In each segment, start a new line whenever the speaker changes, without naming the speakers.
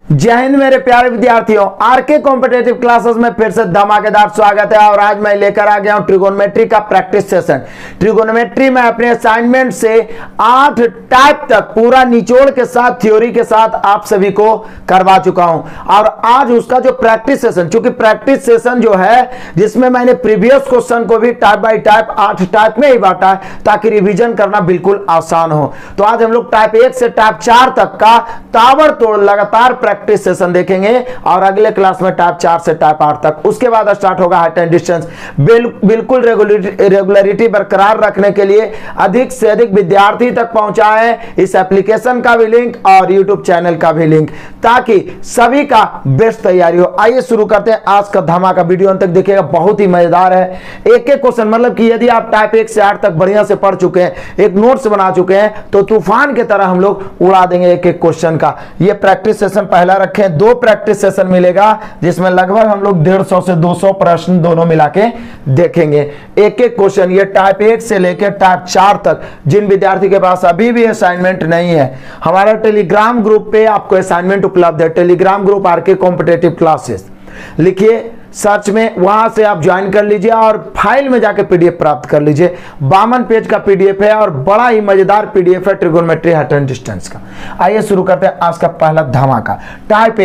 जय हिंद मेरे प्यारे विद्यार्थियों, आरके कॉम्पिटेटिव क्लासेस में फिर से धमाकेदार स्वागत है। और आज मैं लेकर आ गया हूं ट्रिगोनोमेट्री का प्रैक्टिस सेशन। ट्रिगोनोमेट्री में अपने असाइनमेंट से 8 टाइप तक पूरा निचोड़ के साथ थ्योरी के साथ आप सभी को करवा चुका हूं। और आज उसका जो प्रैक्टिस सेशन, चूंकि प्रैक्टिस सेशन जो है जिसमें मैंने प्रीवियस क्वेश्चन को भी टाइप बाई टाइप 8 टाइप में ही बांटा है ताकि रिवीजन करना बिल्कुल आसान हो। तो आज हम लोग टाइप 1 से टाइप 4 तक का ताबड़तोड़ लगातार प्रैक्टिस सेशन देखेंगे और अगले क्लास में टाइप 4 से टाइप 8 तक। उसके बाद स्टार्ट होगा हाइट एंड डिस्टेंस। बिल्कुल रेगुलरिटी बरकरार रखने के लिए अधिक से अधिक विद्यार्थी तक पहुंचाएं इस एप्लीकेशन का भी लिंक और यूट्यूब चैनल का भी लिंक, ताकि सभी का बेस्ट तैयारी हो। आइए शुरू करते हैं आज का धमाका। वीडियो अंत तक देखिएगा, बहुत ही मजेदार है। एक एक क्वेश्चन, मतलब कि यदि आप टाइप 1 से 8 तक बढ़िया से पढ़ चुके हैं, एक नोट्स बना चुके हैं, तो तूफान की तरह हम लोग उड़ा देंगे एक एक क्वेश्चन का। ये प्रैक्टिस सेशन पहला रखें, 2 प्रैक्टिस सेशन मिलेगा जिसमें लगभग हम लोग 150 से 200 प्रश्न दोनों मिला के देखेंगे। एक एक क्वेश्चन, ये टाइप 1 से लेकर टाइप 4 तक। जिन विद्यार्थी के पास अभी भी असाइनमेंट नहीं है, हमारा टेलीग्राम ग्रुप पे आपको असाइनमेंट उपलब्ध है। Telegram group RK competitive classes लिखिए सर्च में, वहां से आप ज्वाइन कर लीजिए और फाइल में जाके पीडीएफ प्राप्त कर लीजिए। 52 पेज का पीडीएफ है और बड़ा ही मजेदार पीडीएफ है ट्रिगोनोमेट्री हाइट एंड डिस्टेंस का। आइए शुरू करते हैं आज का पहला धमाका। टाइप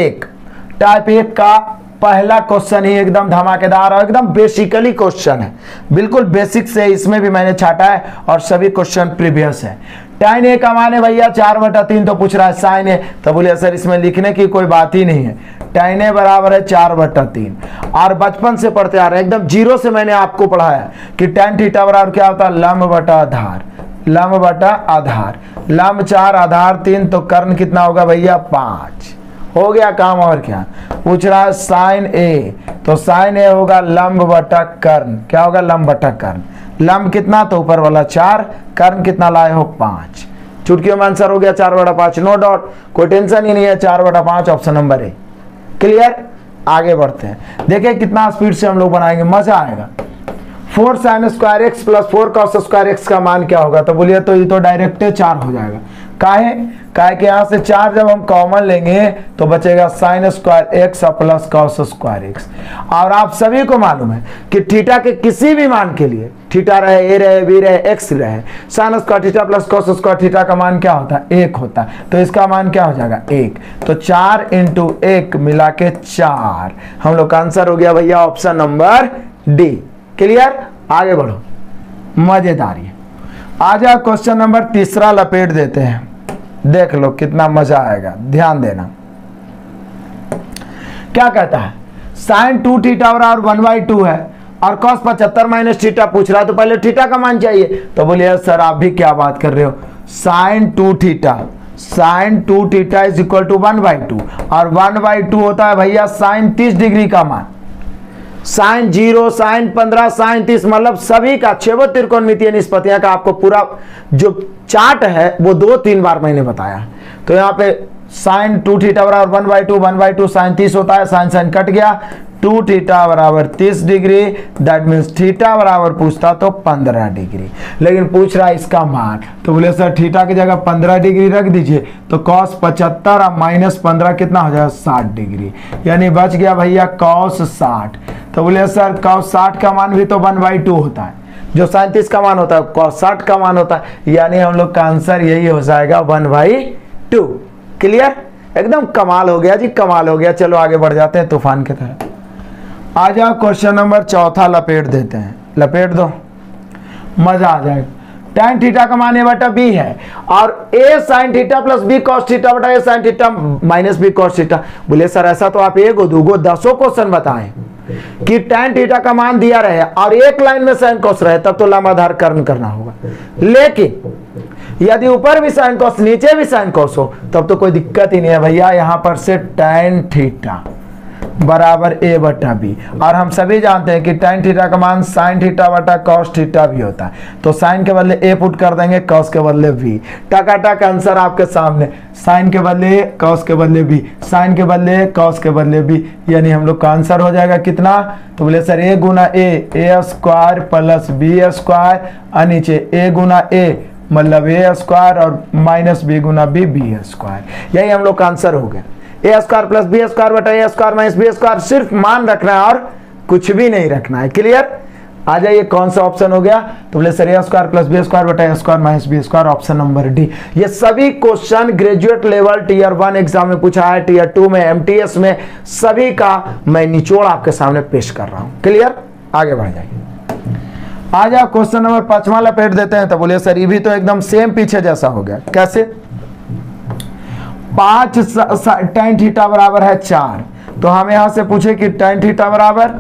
1 का पहला क्वेश्चन ही एकदम धमाकेदार और एकदम बेसिकली क्वेश्चन है, बिल्कुल बेसिक से इसमें भी मैंने छाटा है और सभी क्वेश्चन प्रीवियस है। tan a का मान है भैया 4/3, तो पूछ रहा है sin a, तो बोलिए सर इसमें लिखने की कोई बात ही नहीं है। tan a बराबर है 4/3 और बचपन से पढ़ते आ रहे हैं, एकदम जीरो से मैंने आपको पढ़ाया कि tan थीटा बराबर क्या होता है, लंब बटा आधार, लंब बटा आधार, लंब 4 आधार 3, तो कर्ण कितना होगा भैया 5। हो गया काम। और क्या पूछ रहा है साइन ए, तो साइन ए होगा लंब बटा कर्ण, क्या होगा लंब बटा कर्ण। लंब कितना, तो ऊपर वाला 4, कर्ण कितना लाए हो 5। चुटकियों में आंसर हो गया 4/5, नो डाउट, कोई टेंशन ही नहीं है। 4/5 ऑप्शन नंबर ए। क्लियर, आगे बढ़ते हैं। देखिए कितना स्पीड से हम लोग बनाएंगे, मजा आएगा। 4 sin square x plus 4 cos square x का मान क्या होगा, तो बोलिए तो ये तो डायरेक्ट 4 हो जाएगा। काहे कि यहाँ से 4 जब हम कॉमन लेंगे तो बचेगा sin square x plus cos square x. और आप सभी को मालूम है कि थीटा के किसी भी मान के लिए, थीटा रहे, ए रहे, बी रहे, एक्स रहे, sin square theta plus cos square theta का मान क्या होता है, 1 होता है। तो इसका मान क्या हो जाएगा 1, तो 4 × 1 मिला के 4। हम लोग का आंसर हो गया भैया ऑप्शन नंबर डी। क्लियर, आगे बढ़ो, मजेदार है। आ जाओ क्वेश्चन नंबर 3 लपेट देते हैं, देख लो कितना मजा आएगा, ध्यान देना। क्या कहता है, sin 2 थीटा बराबर 1/2 है और cos 75 माइनस थीटा पूछ रहा है, तो पहले थीटा का मान चाहिए। तो बोलिए सर आप भी क्या बात कर रहे हो, sin 2 theta is equal to 1/2 और 1/2 होता है भैया sin 30 डिग्री का मान। sin 0, sin 15, sin 30, मतलब सभी का 6 त्रिकोणमितीय निष्पत्तियां का आपको पूरा जो चार्ट है वो 2-3 बार मैंने बताया। तो यहाँ पे sin 2 थीटा बराबर 1/2 sin 30 होता है, sin कट गया, 2 थीटा बराबर 30 डिग्री, दैट मीन्स थीटा बराबर पूछता तो 15 डिग्री, लेकिन पूछ रहा है इसका मान। तो बोले सर थीटा की जगह 15 डिग्री रख दीजिए, तो cos 75 और माइनस 15 कितना हो जाएगा 60 डिग्री, यानी बच गया भैया cos 60। तो बोले सर cos 60 का मान भी तो 1/2 होता है, जो 37 का मान होता है cos 60 का मान होता है, यानी हम लोग का आंसर यही हो जाएगा 1/2। क्लियर, एकदम कमाल हो गया जी, कमाल हो गया। चलो आगे बढ़ जाते हैं तूफान की तरह। आ जाओ क्वेश्चन नंबर 4 लपेट देते हैं, लपेट दो, मजा आ जाएगा। tan थीटा का मान a/b है और a sin theta plus b cos theta बटा a sin theta minus b cos theta. बोले सर ऐसा तो आप 1 2 10 क्वेश्चन बताएं कि tan थीटा का मान दिया रहे और एक लाइन में sin cos रहे, तब तो लंब आधार कर्ण करना होगा। लेकिन यदि ऊपर भी sin cos नीचे भी sin cos हो, तब तो कोई दिक्कत ही नहीं है भैया। यहां पर से tan थीटा बराबर a/b, और हम सभी जानते हैं कि tan थीटा का मान sin थीटा बटा cos थीटा भी होता है। तो sin के बदले a पुट कर देंगे, cos के बदले b, टकाटक आंसर आपके सामने। sin के बदले a, cos के बदले b, sin के बदले a, cos के बदले b, यानी हम लोग का आंसर हो जाएगा कितना, तो बोले सर a गुना a square plus b square, और नीचे a गुना a मतलब a स्क्वायर और माइनस b गुना b स्क्वायर, यही हम लोग का आंसर हो गया। A square plus B square बटा A square minus B square, सिर्फ मान रखना है और कुछ भी नहीं रखना है। क्लियर? आ जाइए कौन सा ऑप्शन हो गया? तो बोले sir A square plus B square बटा A square minus B square, option number D. ये सभी question graduate level tier 1 exam में पूछा है, टीयर 2 में, एमटीएस में, सभी का मैं निचोड़ आपके सामने पेश कर रहा हूं। क्लियर? आगे बढ़ जाइए। आ जाओ क्वेश्चन नंबर 5वां लपेट देते हैं। तो बोले सर ये भी तो एकदम सेम पीछे जैसा हो गया। कैसे? 5 tan थीटा बराबर है 4, तो हम यहां से पूछे कि tan थीटा बराबर,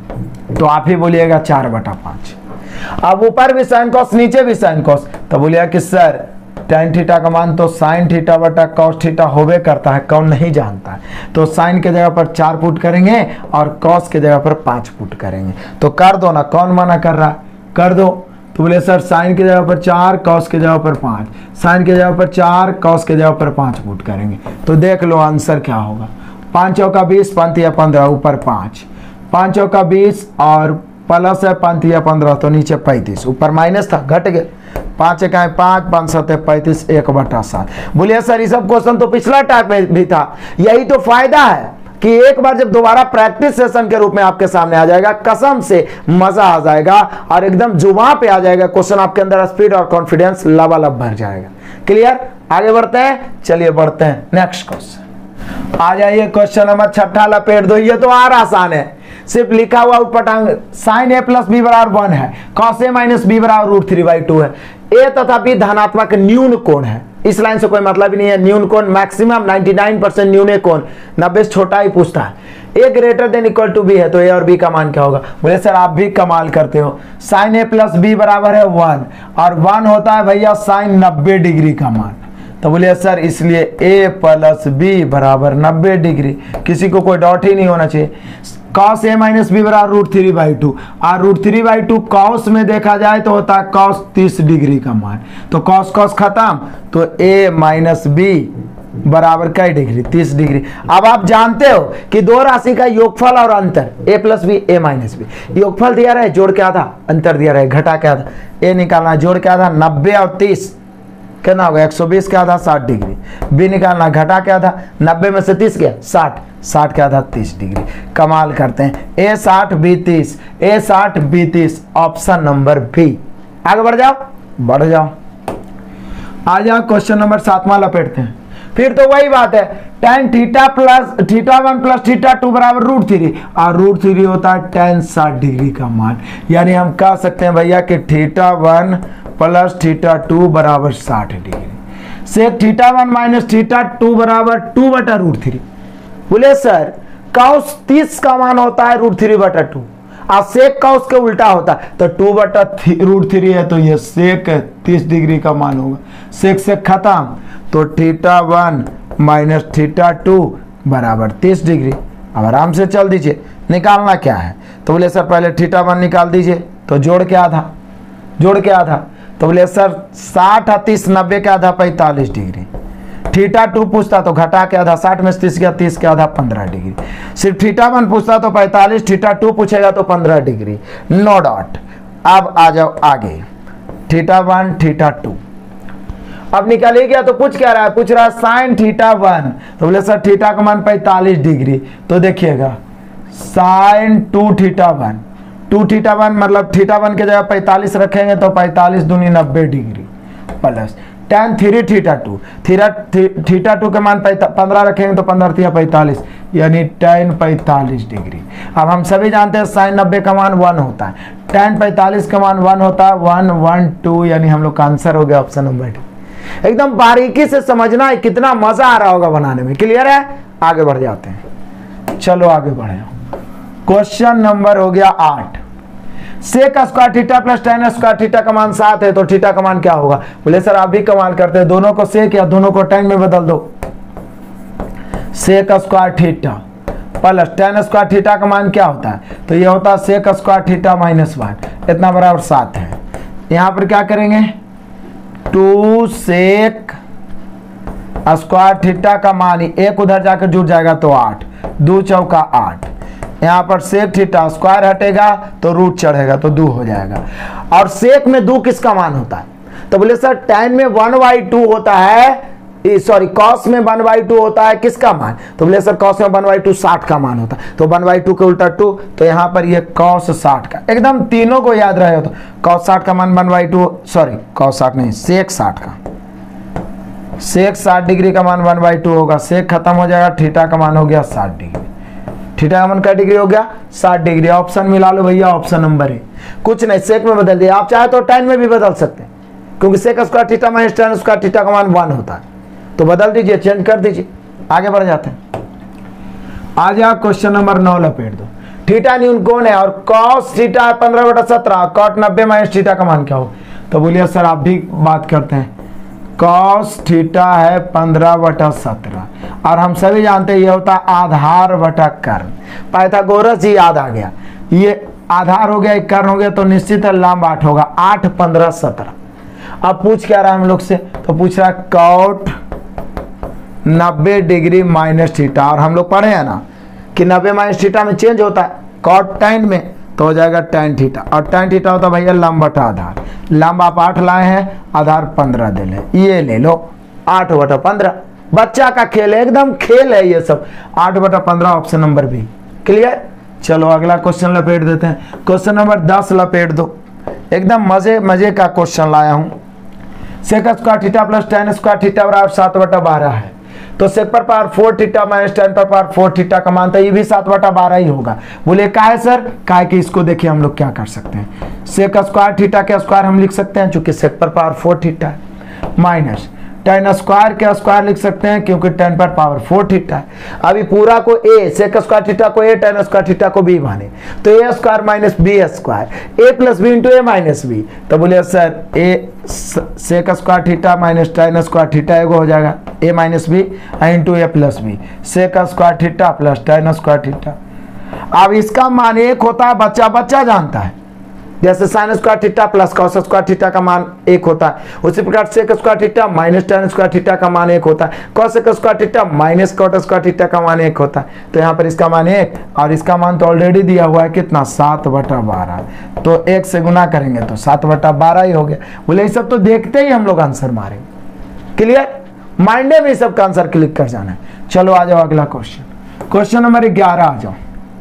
तो आप ही बोलिएगा 4/5। अब ऊपर भी साइन कॉस नीचे भी साइन कॉस, तो बोलिएगा कि सर tan थीटा का मान तो sin थीटा बटा cos थीटा होवे करता है, कौन नहीं जानता है। तो sin के जगह पर 4 पुट करेंगे और cos के जगह पर 5 पुट करेंगे। तो कर दो ना, कौन मना कर रहा है? कर दो। तो बोले सर sin के जगह पर 4, cos के जगह पर 5, sin के जगह पर 4, cos के जगह पर 5 पुट करेंगे। तो देख लो आंसर क्या होगा। 5 चौका 20, 5 या 15, ऊपर 5, 5 चौका 20 और प्लस है 5 या 15, तो नीचे 35, ऊपर माइनस था घट गए। 5 इकाई 5, 5 सते 35, 1/7। बोलिए सर ये सब क्वेश्चन तो पिछला टाइप में भी था। यही तो फायदा है कि एक बार जब दोबारा प्रैक्टिस सेशन के रूप में आपके सामने आ जाएगा, कसम से मजा आ जाएगा और एकदम जुबान पे आ जाएगा क्वेश्चन, आपके अंदर स्पीड और कॉन्फिडेंस लबालब भर जाएगा। क्लियर? आगे बढ़ते हैं, चलिए बढ़ते हैं नेक्स्ट क्वेश्चन। आ जाइए क्वेश्चन नंबर 6 लपेट दो। ये तो और आसान है, सिर्फ लिखा हुआ उत्पटांग sin a प्लस बी बराबर 1 है, cos a माइनस बी बराबर √3/2 है। a तथा b धनात्मक न्यून कोण है। इस लाइन से कोई मतलब ही नहीं है। न्यून कोण मैक्सिमम 99% न्यून कोण, 90 से छोटा ही पूछता है। a greater than equal to b है, तो a और b का मान क्या होगा? बोले सर आप भी कमाल करते हो। sin a प्लस बी बराबर है 1 और 1 होता है भैया sin 90 डिग्री का मान। तो बोलिए सर इसलिए a प्लस बी बराबर 90 डिग्री, किसी को कोई डाउट ही नहीं होना चाहिए। cos a माइनस बी बराबर √3/2 और √3/2 cos में देखा जाए तो होता है cos 30 डिग्री का मान। तो cos cos खत्म, तो a माइनस बी बराबर कई डिग्री? 30 डिग्री। अब आप जानते हो कि दो राशि का योगफल और अंतर, a plus B a minus B, योगफल दिया रहे जोड़ के आधा, अंतर दिया रहे घटा के आधा, a निकालना जोड़ के आधा, 90 और 30 कितना होगा? 120 के आधा 60 डिग्री, बी निकालना घटा के आधा, 90 में से 30 गया 60, 60 के आधा 30 डिग्री। कमाल करते हैं। a 60 b 30, a 60 b 30, option number B. आगे बढ़ जाओ, बढ़ जाओ। आ जाओ क्वेश्चन नंबर 7वां लपेटते हैं। फिर तो वही बात है, tan theta plus theta 1 plus theta 2 बराबर √3 और √3 होता है tan 60 डिग्री का मान। यानी हम कह सकते हैं भैया कि थीटा 1 प्लस थीटा 2 बराबर 60 डिग्री से थीटा 1 माइनस थीटा 2 बराबर 2/√3। बोले सर cos 30 का मान होता है √3/2 और sec cos के उल्टा होता है, तो 2/√3 है, तो ये sec 30 डिग्री का मान होगा। sec से खत्म, तो थीटा 1 माइनस थीटा 2 बराबर 30 डिग्री। अब आराम से चल दीजिए, निकालना क्या है? तो बोले सर पहले थीटा 1 निकाल दीजिए, तो जोड़ के आधा, जोड़ के आधा, तो बोले सर 60 और 30, 90 के आधा 45 डिग्री। थीटा 2 पूछता तो घटा के आधा, 60 में से 30 गया, 30 के आधा 15 डिग्री। सिर्फ थीटा 1 पूछता तो 45, थीटा 2 पूछेगा तो 15 डिग्री, नो डाउट। अब आ जाओ आगे, थीटा 1 थीटा 2 अब निकल ही गया, तो पूछ क्या रहा है? पूछ रहा है साइन थीटा 1, तो बोले सर थीटा का मान 45 डिग्री, तो देखिएगा साइन 2 थीटा 1, 2 थीटा 1 मतलब थीटा 1 के जगह 45 रखेंगे तो 45 दूनी 90 degree plus tan 3 theta 2, theta 2 के मान 15 रखेंगे तो 15 या 45 यानी tan 45 डिग्री। अब हम सभी जानते हैं साइन 90 का मान 1 होता है, tan 45 का मान 1 होता है, 1 1 2, यानी हम लोग का आंसर हो गया ऑप्शन नंबर डी। एकदम बारीकी से समझना है, कितना मजा आ रहा होगा बनाने में। क्लियर है? आगे बढ़ जाते हैं, चलो आगे बढ़े। क्वेश्चन नंबर हो गया 8। Sec square theta plus tan square theta का मान 7 है, तो थीटा का मान क्या होगा? बोले सर आप भी कमाल करते हैं, दोनों को सेक या दोनों को tan में बदल दो। Sec square theta plus tan square theta का मान क्या होता है? तो ये होता है सेक स्क्वायर थीटा माइनस 1, इतना बराबर 7 है। यहां पर क्या करेंगे? 2 सेक स्क्वायर थीटा का मान, एक उधर जाकर जुड़ जाएगा तो 8, 2 चौका 8, यहाँ पर सेक थीटा स्क्वायर हटेगा तो रूट चढ़ेगा तो 2 हो जाएगा। और सेक में 2 किसका मान होता है? तो बोले सर tan में 1/2 होता है सॉरी कॉस में 1/2 होता है किसका मान, तो बोले सर कॉस में 1/2 60 का मान होता है, तो 1/2 के उल्टा 2, तो यहाँ पर ये कॉस 60 का, एकदम तीनों को याद रहे हो तो कॉस 60 का मान 1/2, सॉरी कॉस 60 नहीं सेक 60 का, सेक 60 डिग्री का मान 1/2 होगा, सेक खत्म हो जाएगा, थीटा का मान हो गया 60 डिग्री, थीटा का मान क्या डिग्री हो गया 60 डिग्री। ऑप्शन मिला लो भैया, ऑप्शन नंबर ए, कुछ नहीं सेक में बदल दिया, आप चाहे तो tan में भी बदल सकते हैं क्योंकि sec square theta minus tan square theta का मान 1 होता है, तो बदल दीजिए, चेंज कर दीजिए, आगे बढ़ जाते हैं। आ जाओ क्वेश्चन नंबर 9 लपेट दो। थीटा न्यून कौन है और कॉस थीटा है 15/17, कॉट 90 माइनस थीटा का मान क्या हो, तो बोलिए सर आप भी बात करते हैं, कॉस थीटा है 15/17 और हम सभी जानते हैं ये होता है आधार बटा कर्ण, पाइथागोरस ही याद आ गया, ये आधार हो गया एक कर्ण हो गया, तो निश्चित है लंब 8 होगा, 8 15 17। अब पूछ क्या रहा है हम लोग से, तो पूछ रहा है कॉट 90 डिग्री माइनस थीटा, और हम लोग पढ़े हैं ना कि 90 माइनस थीटा में चेंज होता है, कॉट tan में तो हो जाएगा tan थीटा, और tan थीटा होता है भैया लंब बटा आधार, लंब आप 8 लाए हैं, आधार 15 दे ले, ये ले लो 8/15, बच्चा का खेल है, एकदम खेल है ये सब, 8/15 ऑप्शन नंबर बी, क्लियर। चलो अगला क्वेश्चन लपेट देते हैं, क्वेश्चन नंबर 10 लपेट दो, एकदम मजे मजे का क्वेश्चन लाया हूं। Sec square theta plus tan square theta बराबर 7/12 है, तो सेक पर पावर 4 थीटा माइनस tan पर पावर 4 थीटा का मान, तो ये भी 7/12 ही होगा। बोले का है सर, का है कि इसको देखिए हम लोग क्या कर सकते हैं, सेक स्क्वायर थीटा के स्क्वायर हम लिख सकते हैं क्योंकि सेक पर पावर 4 थीटा है, माइनस tan स्क्वायर के स्क्वायर लिख सकते हैं क्योंकि tan पर पावर 4 थीटा है। अभी पूरा को a, सेक स्क्वायर थीटा को a, tan स्क्वायर थीटा को b माने, तो a square minus b square, a plus b into a minus b, तो बोलिए sir a sec square theta minus tan square theta एगो हो जाएगा a minus b into a plus b, sec square theta plus tan square theta. अब इसका मान 1 होता है, बच्चा बच्चा जानता है, जैसे sine square theta plus cos square theta का मान 1 होता है, उसी प्रकार sec square theta minus tan square theta का मान 1 होता है, cos square theta minus cot square theta का मान 1 होता है, तो यहाँ पर इसका मान 1 और इसका मान तो ऑलरेडी दिया हुआ है कितना 7/12, तो 1 से गुना करेंगे तो 7/12 ही हो गया। बोले ये सब तो देखते ही हम लोग आंसर मारेंगे, क्लियर, माइंडे में सब का आंसर क्लिक कर जाना है। चलो आ जाओ अगला क्वेश्चन, क्वेश्चन नंबर 11 आ जाओ,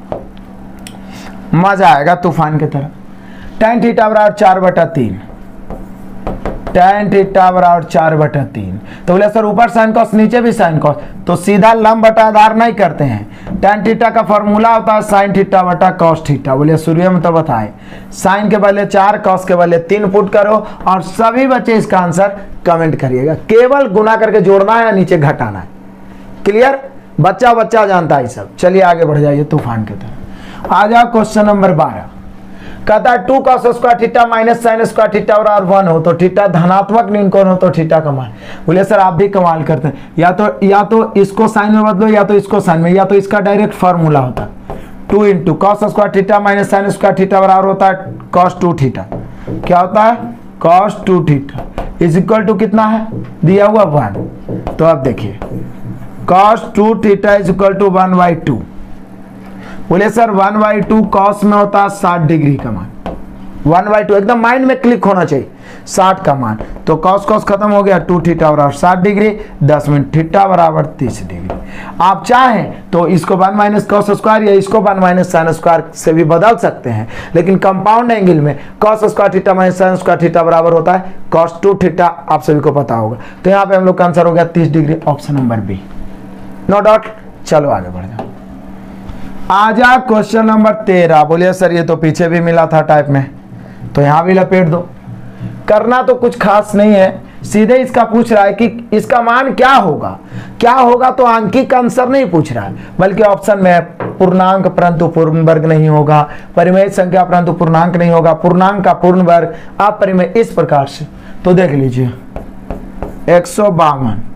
मजा आएगा तूफान की तरह। tan थीटा बराबर 4/3, tan थीटा बराबर 4/3, तो बोले सर ऊपर साइन कॉस नीचे भी साइन कॉस, तो सीधा लंब बटा आधार नहीं करते हैं, tan थीटा का फॉर्मूला होता है साइन थीटा बटा कॉस थीटा। बोले शुरू में तो बताए साइन के बदले 4 कॉस के बदले 3 पुट करो, और सभी बच्चे इसका आंसर कमेंट करिएगा, केवल गुना करके जोड़ना है या नीचे घटाना है, क्लियर, बच्चा बच्चा जानता है सब। चलिए आगे बढ़ जाइए तूफान की तरह। आ जाओ क्वेश्चन नंबर 12, कहता है 2 cos square theta minus sine square theta बराबर 1 हो तो थीटा धनात्मक न्यून कौन हो, तो थीटा का मान। बोले सर आप भी कमाल करते हैं, या तो इसको साइन में बदलो या तो इसको साइन में, या तो इसका डायरेक्ट फॉर्मूला होता है 2 into cos square theta minus sine square theta बराबर होता है cos 2 थीटा, क्या होता है cos 2 theta is equal to कितना है दिया हुआ 1, तो अब देखिए cos 2 theta is equal to 1/2। बोले सर 1/2 कॉस में होता है 60 डिग्री का मान, 1/2 एकदम माइंड में क्लिक होना चाहिए, 60 का मान, तो कॉस कॉस खत्म हो गया, 2 थीटा बराबर 60 डिग्री, 10 मिनट थीटा बराबर 30 डिग्री। आप चाहें तो इसको 1 माइनस कॉस स्क्वायर या इसको 1 माइनस साइन स्क्वायर से भी बदल सकते हैं, लेकिन कंपाउंड एंगल में cos square theta minus sine square theta बराबर होता है cos 2 थीटा, आप सभी को पता होगा। तो यहाँ पे हम लोग का आंसर हो गया 30 degree, option number B, no doubt. चलो आगे बढ़ जाओ, आ जा क्वेश्चन नंबर 13। बोलिए सर ये तो पीछे भी मिला था टाइप में, तो यहां भी लपेट दो, करना तो कुछ खास नहीं है, सीधे इसका पूछ रहा है कि इसका मान क्या होगा, क्या होगा, तो आंकिक आंसर नहीं पूछ रहा है, बल्कि ऑप्शन में पूर्णांक परंतु पूर्ण वर्ग नहीं होगा, परिमेय संख्या परंतु पूर्णांक नहीं होगा, पूर्णांक का पूर्ण वर्ग, अपरिमेय, इस प्रकार से। तो देख लीजिए 152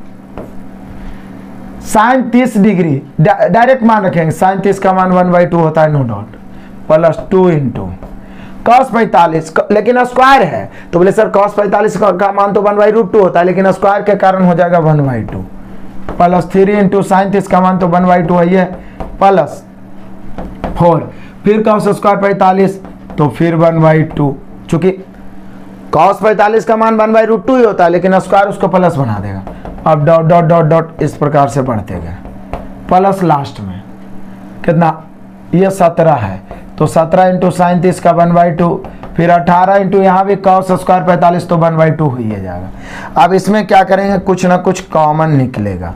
साइन 30 डिग्री डायरेक्ट मान रखेंगे, साइन 30 का मान 1/2 होता है, no doubt, plus 2 into cos 45, लेकिन स्क्वायर है, तो बोले सर कॉस 45 का मान तो 1/2 होता है, लेकिन स्क्वायर के कारण हो जाएगा 1/2, प्लस 3 इंटू साइन 30 का मान तो 1/2 है, प्लस 4, फिर कॉस स्क्वायर 45 तो फिर 1/2, चूंकि कॉस 45 का मान 1/2 ही होता है, लेकिन स्क्वायर उसको प्लस बना देगा, अब डॉट डॉट डॉट डॉट इस प्रकार से बढ़ते गए, प्लस लास्ट में कितना, ये 17 है तो 17 इंटू साइन 30 का 1/2, फिर 18 इंटू यहाँ भी cos स्क्वायर 45 तो 1/2 ही जाएगा। अब इसमें क्या करेंगे, कुछ ना कुछ कॉमन निकलेगा,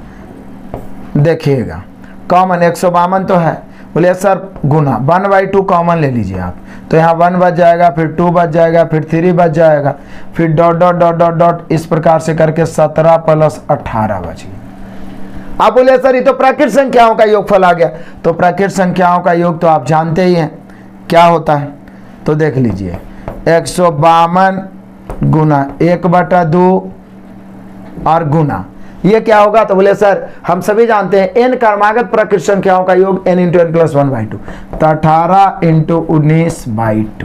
देखिएगा कॉमन 152 तो है, बोले सर गुना 1/2 कॉमन ले लीजिए आप, तो यहाँ 1 बच जाएगा, फिर 2 बच जाएगा, फिर 3 बच जाएगा, फिर dot dot dot dot dot इस प्रकार से करके 17 प्लस 18 बच गया। आप बोले सर ये तो प्राकृत संख्याओं का योगफल आ गया, तो प्राकृत संख्याओं का योग तो आप जानते ही हैं क्या होता है, तो देख लीजिए 152 गुना 1/2 और गुना ये क्या होगा, तो बोले सर हम सभी जानते हैं n क्रमागत प्राकृत संख्याओं का योग n इंटू n प्लस 1/2, तो 18 इंटू 19/2।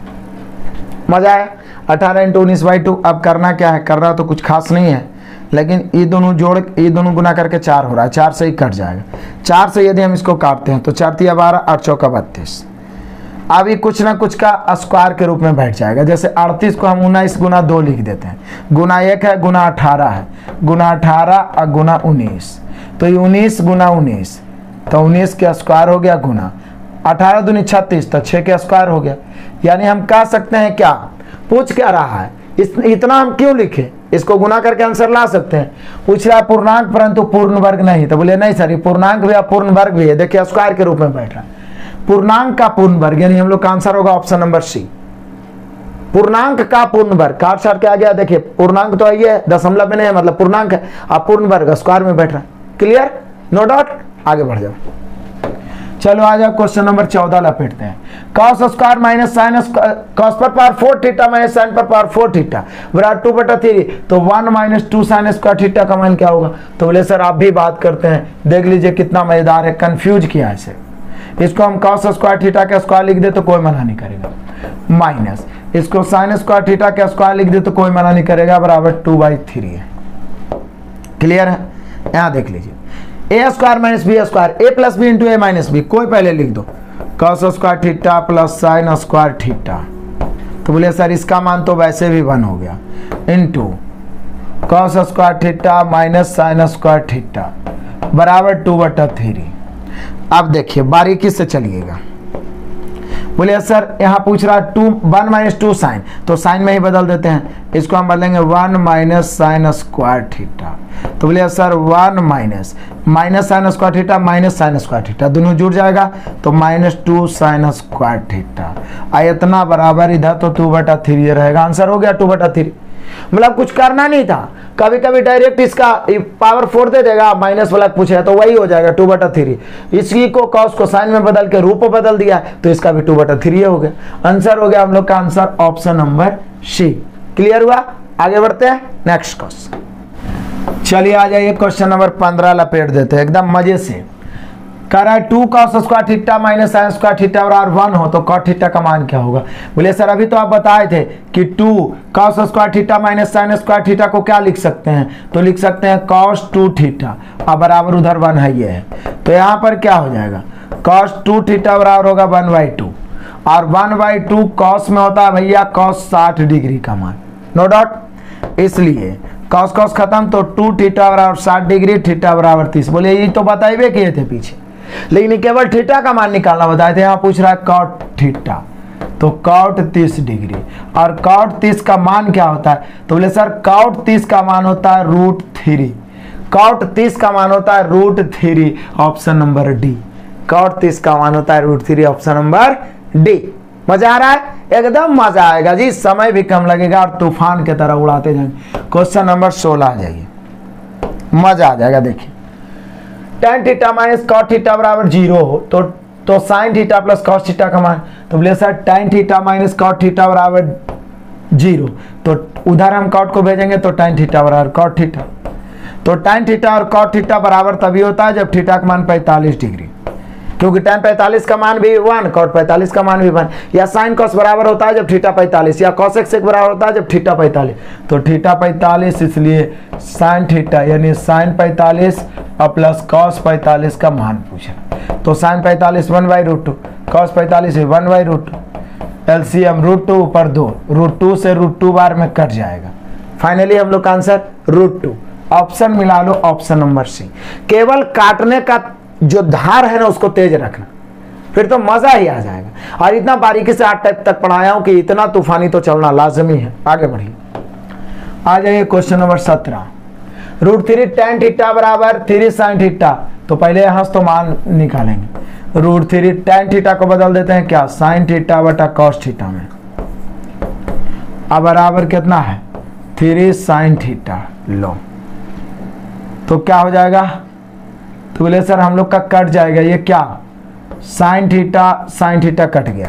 मजा है, 18 इंटू 19/2। अब करना क्या है, करना तो कुछ खास नहीं है, लेकिन ये दोनों जोड़, ये दोनों गुना करके 4 हो रहा है, 4 से ही कट जाएगा, 4 से यदि हम इसको काटते हैं तो 4 तिया 12, 8 चौका 32। अब ये कुछ ना कुछ का स्क्वायर के रूप में बैठ जाएगा, जैसे 38 को हम 19 गुना 2 लिख देते हैं, गुना 1 है, गुना 18 है, गुना 18 और गुना 19, तो ये 19 गुना 19, तो 19 के स्क्वायर हो गया, गुना 18 दूनी 36 तो 6 के स्क्वायर हो गया। यानी हम कह सकते हैं क्या, पूछ क्या रहा है, इतना हम क्यों लिखे, इसको गुना करके आंसर ला सकते हैं। पूछ रहा है पूर्णांक परंतु पूर्ण वर्ग नहीं, तो बोले नहीं सर ये पूर्णांक भी है पूर्ण वर्ग भी है, देखिए स्क्वायर के रूप में बैठ रहा है, पूर्णांक का पूर्ण वर्ग, यानी हम लोग का आंसर होगा ऑप्शन नंबर सी, पूर्णांक का पूर्ण वर्ग। काट छाट के आ गया, देखिए पूर्णांक तो है, ये दशमलव में नहीं है, मतलब पूर्णांक है, अब पूर्ण वर्ग स्क्वायर में बैठ रहा है। क्लियर, नो डाउट, आगे बढ़ जाओ। चलो आ जाओ क्वेश्चन नंबर 14 लपेटते हैं। cos square minus sine cos पर पावर 4 थीटा माइनस साइन पर पावर 4 थीटा बराबर 2/3, तो 1 माइनस 2 साइन स्क्वायर थीटा का मान क्या होगा। तो बोले सर आप भी बात करते हैं, देख लीजिए कितना मजेदार है, कंफ्यूज किया है इसे। इसको हम cos स्क्वायर थीटा का स्क्वायर लिख दे तो कोई मना नहीं करेगा, माइनस इसको साइन स्क्वायर थीटा का स्क्वायर लिख दे तो कोई मना नहीं करेगा, बराबर 2/3 है। क्लियर है, यहां देख लीजिए A square minus B square, A plus B into A minus B, कोई पहले लिख दो cos square theta plus sine square theta, तो बोले सर इसका मान तो वैसे भी 1 हो गया, into cos square theta minus sine square theta बराबर 2/3। अब देखिए बारीकी से चलिएगा, बोलिए सर यहाँ पूछ रहा है 1 माइनस 2 साइन, तो साइन में ही बदल देते हैं, इसको हम बदलेंगे 1 माइनस साइन स्क्वायर थीटा, तो बोलिए sir 1 minus sine square theta minus sine square theta दोनों जुड़ जाएगा, तो -2 साइन स्क्वायर थीटा इतना बराबर इधर तो 2/3 रहेगा, आंसर हो गया 2/3। मतलब कुछ करना नहीं था, कभी कभी डायरेक्ट इसका पावर 4 दे देगा, माइनस वाला पूछेगा तो वही हो जाएगा 2/3। इसी को cos को साइन में बदल के रूप बदल दिया तो इसका भी 2/3 हो गया, आंसर हो गया हम लोग का answer option number C. Clear हुआ, आगे बढ़ते हैं नेक्स्ट क्वेश्चन। चलिए आ जाइए क्वेश्चन नंबर 15 लपेट देते हैं एकदम मजे से। कह रहा है 2 cos square theta minus sine square theta बराबर 1 हो तो cot थीटा का मान क्या होगा। बोले सर अभी तो आप बताए थे कि 2 cos square theta minus sine square theta को क्या लिख सकते हैं, तो लिख सकते हैं cos 2 थीटा, अब बराबर उधर 1 है ये है, तो यहाँ पर क्या हो जाएगा cos 2 थीटा बराबर होगा 1/2, और 1/2 cos में होता है भैया cos 60 डिग्री का मान, नो डाउट, इसलिए cos cos खत्म, तो 2 थीटा बराबर 60 डिग्री, थीटा बराबर 30। बोले ये तो बताइए किए थे पीछे, लेकिन केवल थीटा का मान निकालना बताए थे, यहाँ पूछ रहा है cot थीटा, तो cot 30 डिग्री, और cot 30 का मान क्या होता है, तो बोले सर cot 30 का मान होता है √3, cot 30 का मान होता है √3, ऑप्शन नंबर डी, cot 30 का मान होता है √3, ऑप्शन नंबर डी। मजा आ रहा है, एकदम मजा आएगा जी, समय भी कम लगेगा और तूफान की तरह उड़ाते जाएंगे। क्वेश्चन नंबर 16 आ जाइए, मजा आ जाएगा। देखिए tan theta minus cot theta बराबर 0 हो तो sin theta plus cos theta का मान, तो बोले sir tan theta minus cot theta बराबर 0, तो उधर हम cot को भेजेंगे तो tan थीटा बराबर cot थीटा, तो tan थीटा और cot थीटा बराबर तभी होता है जब थीटा का मान 45 डिग्री, क्योंकि tan 45 का मान भी 1, cot 45 का मान भी 1, या sin cos बराबर होता है जब थीटा 45, या cos x बराबर होता है जब थीटा 45, तो थीटा 45 इसलिए sin थीटा यानी sin 45 और प्लस cos 45 का मान पूछा, तो sin 45 1/√2, cos 45 1/√2, LCM √2 ऊपर 2, √2 से √2 बार में कट जाएगा, फाइनली हम लोग का आंसर √2, ऑप्शन मिला लो ऑप्शन नंबर सी। केवल काटने का जो धार है ना उसको तेज रखना, फिर तो मजा ही आ जाएगा। और इतना बारीकी से 8 टाइप तक पढ़ाया हूं कि इतना तूफानी तो चलना लाजमी है। आगे बढ़िए, आ जाइए क्वेश्चन नंबर 17। √3 tan थीटा बराबर 3 sin थीटा। तो पहले यहां से तो मान निकालेंगे। √3 tan थीटा को बदल देते हैं क्या, sin थीटा बटा cos थीटा में। अब बराबर कितना है 3 sin थीटा। लो तो क्या हो जाएगा, तो बोले सर हम लोग का कट जाएगा, ये क्या sin थीटा कट गया,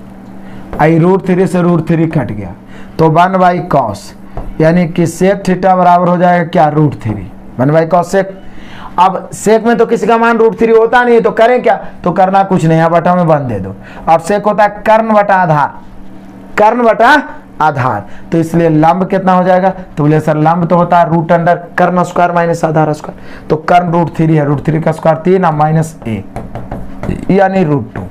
आई √3 से √3 कट गया, तो 1/cos, यानी कि sec थीटा बराबर हो जाएगा क्या √3 1/cos sec। अब sec में तो किसी का मान √3 होता नहीं, तो करें क्या, तो करना कुछ नहीं, बटा में 1 दे दो। और sec होता है कर्ण बटा आधार, कर्ण बटा आधार, तो इसलिए लंब कितना हो जाएगा, तो बोले सर लंब तो होता है रूट अंडर कर्ण स्क्वायर माइनस आधार स्क्वायर, तो कर्ण √3 है, √3 का स्क्वायर 3 और माइनस 1 यानी √2,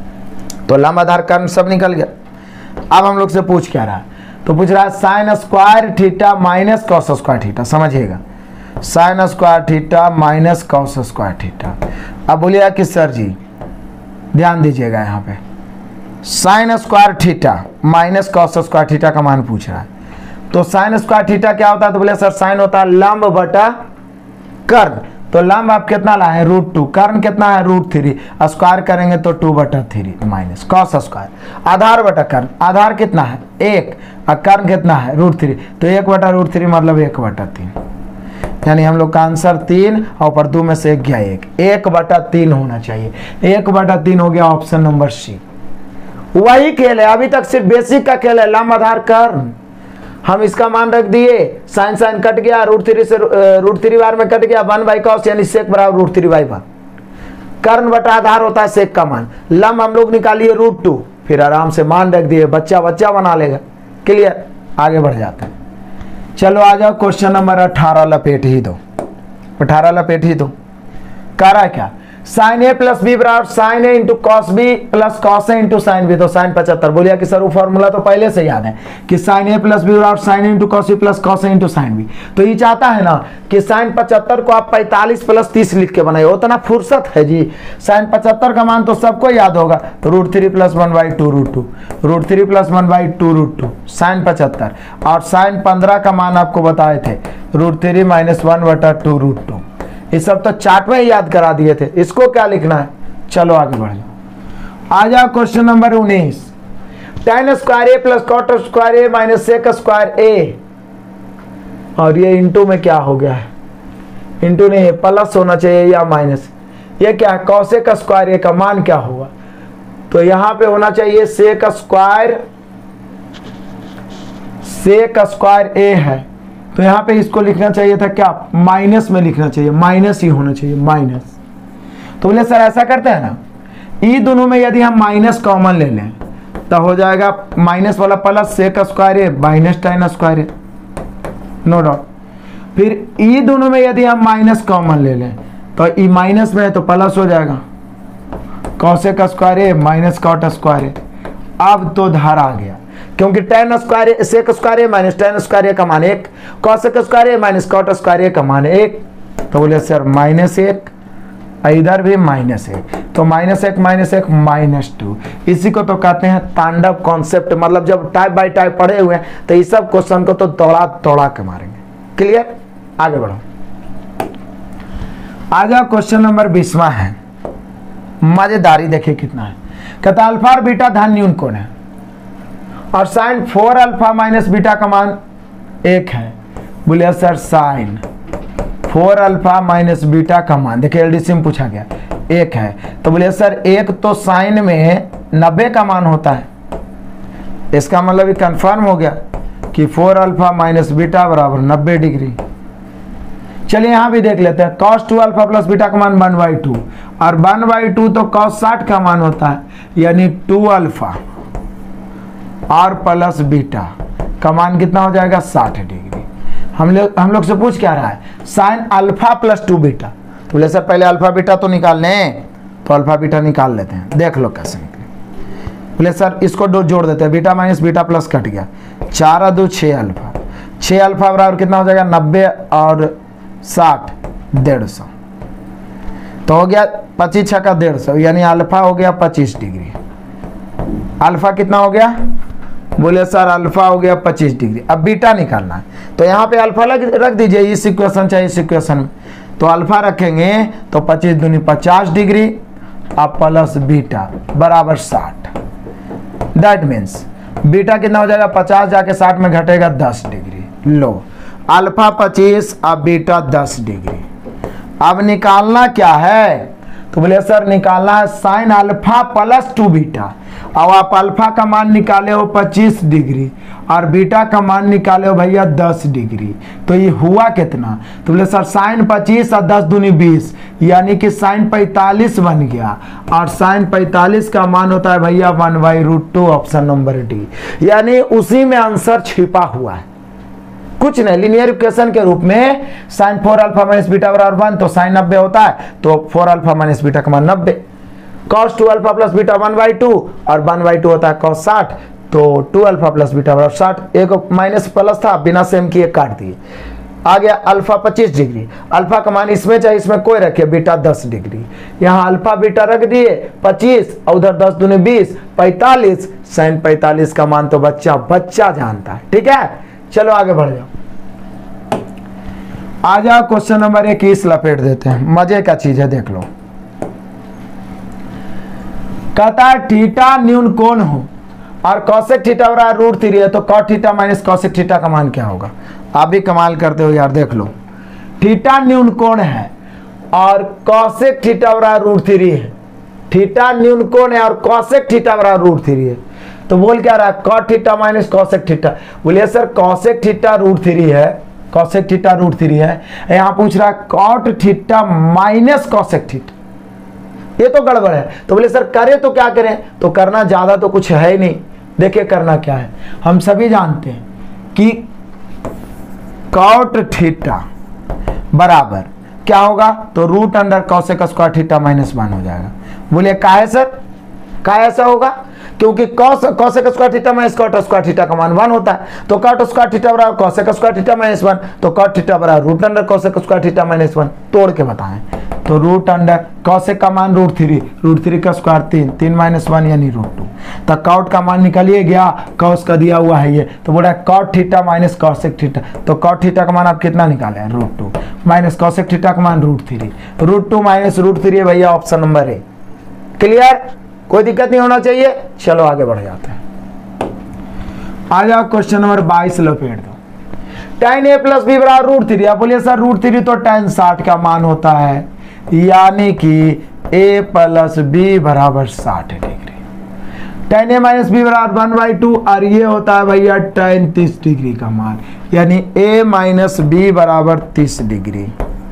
तो लंब आधार कर्ण सब निकल गया। अब हम लोग से पूछ क्या रहा है, तो पूछ रहा है sine square theta minus cos square theta. समझिएगा, sine square theta minus cos square theta. अब बोलिएगा कि सर जी ध्यान दीजिएगा, यहाँ पे sine square theta minus cos square theta का मान पूछ रहा है, तो साइन स्क्वायर थीटा क्या होता है, तो बोले सर साइन होता है लंब बटा कर्ण, तो लंब आप कितना लाए √2, कर्ण कितना है √3, स्क्वायर करेंगे तो 2/3 माइनस कॉस स्क्वायर, आधार बटा कर्ण, आधार कितना है 1 और कर्ण कितना है √3, तो 1/√3 मतलब 1/3, यानी हम लोग का आंसर 3 और ऊपर 2 में से 1 गया 1/3 होना चाहिए, 1/3 हो गया ऑप्शन नंबर सी। वही खेल है, अभी तक सिर्फ बेसिक का खेल है, लंब आधार कर्ण। हम इसका मान रख दिए, साइन साइन कट गया, √3 से √3 बार में कट गया, 1/cos यानी सेक बराबर √3/1। कर्ण बटा आधार होता है सेक का मान, लंब हम लोग निकालिए √2, फिर आराम से मान रख दिए, बच्चा बच्चा बना लेगा। क्लियर, आगे बढ़ जाते हैं। चलो आ जाओ क्वेश्चन नंबर 18, लपेट ही दो, 18 लपेट ही दो। कह रहा है क्या, साइन ए प्लस बी बराबर sine A into cos B plus cos A into sine B, तो साइन 75। बोलिए कि सर वो फॉर्मूला तो पहले से याद है कि साइन ए प्लस बी बराबर sine A into cos B plus cos A into sine B, तो ये चाहता है ना कि साइन 75 को आप 45 प्लस 30 लिख के बनाए, उतना फुर्सत है जी। साइन 75 का मान तो सबको याद होगा, तो √3 + 1/2 √2, √3 + 1/2 √2 साइन 75, और साइन 15 का मान आपको बताए थे √3 - 1/2 √2। ये सब तो चार्ट में ही याद करा दिए थे, इसको क्या लिखना है। चलो आगे बढ़ जाओ, आ जाओ question number 19। tan square A plus cot square A minus sec square A, और ये इंटू में क्या हो गया है, इंटू नहीं है, प्लस होना चाहिए या माइनस। ये क्या है, कॉसेक स्क्वायर ए का मान क्या होगा, तो यहां पे होना चाहिए सेक स्क्वायर ए है, तो यहां पे इसको लिखना चाहिए था क्या, माइनस में लिखना चाहिए, माइनस ही होना चाहिए, माइनस। तो बोले सर ऐसा करते हैं ना, ई दोनों में यदि हम माइनस कॉमन ले लें तो हो जाएगा माइनस वाला plus sec square A minus tan square a, no doubt. फिर ई दोनों में यदि हम माइनस कॉमन ले लें तो ई माइनस में है तो प्लस हो जाएगा cosec square A minus cot square a. अब तो धार आ गया, क्योंकि tan square a sec square A minus tan square a का मान 1, cosec square A minus cot square a का मान 1, तो बोले सर -1, इधर भी -1, तो -1 -2। इसी को तो कहते हैं तांडव कॉन्सेप्ट, मतलब जब टाइप बाय टाइप पढ़े हुए हैं तो इस सब क्वेश्चन को तो तोड़ा तोड़ा के मारेंगे। क्लियर, आगे बढ़ो। आ जाओ क्वेश्चन नंबर 20वां है, मजेदारी देखिए कितना है। कहता अल्फा और बीटा धन न्यून कोण है और साइन 4α माइनस बीटा का मान 1 है। बोले सर साइन 4α माइनस बीटा का मान, देखिए एलडीसी में पूछा गया 1 है, तो बोले सर 1 तो साइन में 90 का मान होता है, इसका मतलब ये कंफर्म हो गया कि 4α माइनस बीटा बराबर 90 डिग्री। चलिए यहां भी देख लेते हैं, cos 2α प्लस बीटा का मान 1/2 और 1/2 तो cos 60 का मान होता है, यानी 2α और प्लस बीटा का मान कितना हो जाएगा 60 डिग्री। हम लोग से पूछ क्या रहा है, साइन अल्फा प्लस 2 बीटा, तो बोले सर पहले अल्फा बीटा तो निकाल लें, तो अल्फा बीटा निकाल लेते हैं, देख लो कैसे निकले। बोले सर इसको दो जोड़ देते हैं, बीटा माइनस बीटा प्लस कट गया, 4 और 2 6 अल्फा, 6 अल्फा बराबर कितना हो जाएगा 90 और 60 150, तो हो गया 25 छक्का 150, यानी अल्फा हो गया 25 डिग्री। अल्फा कितना हो गया? बोले सर अल्फा हो गया 25 डिग्री। अब बीटा निकालना है, तो यहाँ पे अल्फा रख दीजिए, इस इक्वेशन चाहे इस इक्वेशन में, तो अल्फा रखेंगे तो 25 दूनी 50 डिग्री अब प्लस बीटा बराबर 60। दैट मीन्स बीटा कितना हो जाएगा? 50 जाके 60 में घटेगा 10 डिग्री। लो अल्फा 25 अब बीटा 10 डिग्री। अब निकालना क्या है? तो बोले सर निकालना है साइन अल्फा प्लस 2 बीटा। अब आप अल्फा का मान निकाले हो 25 डिग्री और बीटा का मान निकाले हो भैया 10 डिग्री, तो ये हुआ कितना? तो बोले सर साइन 25 और 10 दूनी 20, यानी कि साइन 45 बन गया, और साइन 45 का मान होता है भैया 1/√2, ऑप्शन नंबर डी। यानी उसी में आंसर छिपा हुआ है, कुछ नहीं। लीनियर इक्वेशन के रूप में साइन 4 अल्फा माइनस बीटा बराबर 1, तो साइन 90 होता है, तो 4 अल्फा माइनस बीटा का मान 90। cos 2 अल्फा प्लस बीटा 1/2 और 1/2 होता है cos 60, तो 2 अल्फा प्लस बीटा बराबर 60। एक माइनस प्लस था, बिना सेम किए काट दिए। आ गया अल्फा 25 डिग्री। अल्फा का मान इसमें चाहे इसमें कोई रखे, बीटा 10 डिग्री। यहाँ अल्फा बीटा रख दिए 25 और उधर 10 दूनी 20 45, साइन 45 का मान तो बच्चा जानता है। ठीक है, चलो आगे बढ़ जाओ। आ जाओ क्वेश्चन नंबर 21 लपेट देते हैं, मजे का चीज है, देख लो। कहता है थीटा न्यून कोण हो और कॉसेक थीटा बराबर √3 है, तो cot theta minus cosec theta का मान क्या होगा? आप भी कमाल करते हो यार, देख लो। थीटा न्यून कोण है और कॉसेक थीटा बराबर √3 है। थीटा न्यून कोण है और कॉसेक थीटा बराबर √3 है, तो बोल क्या रहा है? Cot theta minus cosec theta. बोलिए सर कॉसेक थीटा √3 है, कॉसेक थीटा √3 है, यहां पूछ रहा है cot theta minus cosec theta, ये तो गड़बड़ है। तो बोले सर करें तो क्या करें? तो करना ज्यादा तो कुछ है ही नहीं। देखिए करना क्या है, हम सभी जानते हैं कि कॉट थीटा बराबर क्या होगा? तो √under cosec square theta minus 1 हो जाएगा। बोलिए काहे सर, काहे ऐसा होगा? क्योंकि cosec square theta minus cot square theta का मान 1 होता है, तो कॉट स्क्वायर थीटा बराबर कॉसेक स्क्वायर थीटा माइनस 1, तो कॉट थीटा बराबर √under cosec square theta minus 1। तोड़ के बताएं तो √अंडर कॉसेक का मान √3 का स्क्वायर 3 माइनस 1 यानी √2, तो कॉट का मान निकालिए गया, कॉस का दिया हुआ है ये, तो बोला cot theta minus cosec theta, तो कॉट थीटा का मान आप कितना निकाले हैं? √2 माइनस कॉसेक थीटा का मान √2 माइनस √3 है भैया, ऑप्शन नंबर ए। क्लियर, कोई दिक्कत नहीं होना चाहिए। चलो आगे बढ़ जाते हैं। आ जाओ क्वेश्चन नंबर 22 लपेट दो। tan a प्लस बी बराबर √3। आप बोलिए सर √3 तो tan 60 का मान होता है, यानी कि a प्लस बी बराबर 60 degree. tan a minus b बराबर 1/2 और ये होता है भैया tan 30 डिग्री का मान, यानी a माइनस बी बराबर 30 डिग्री।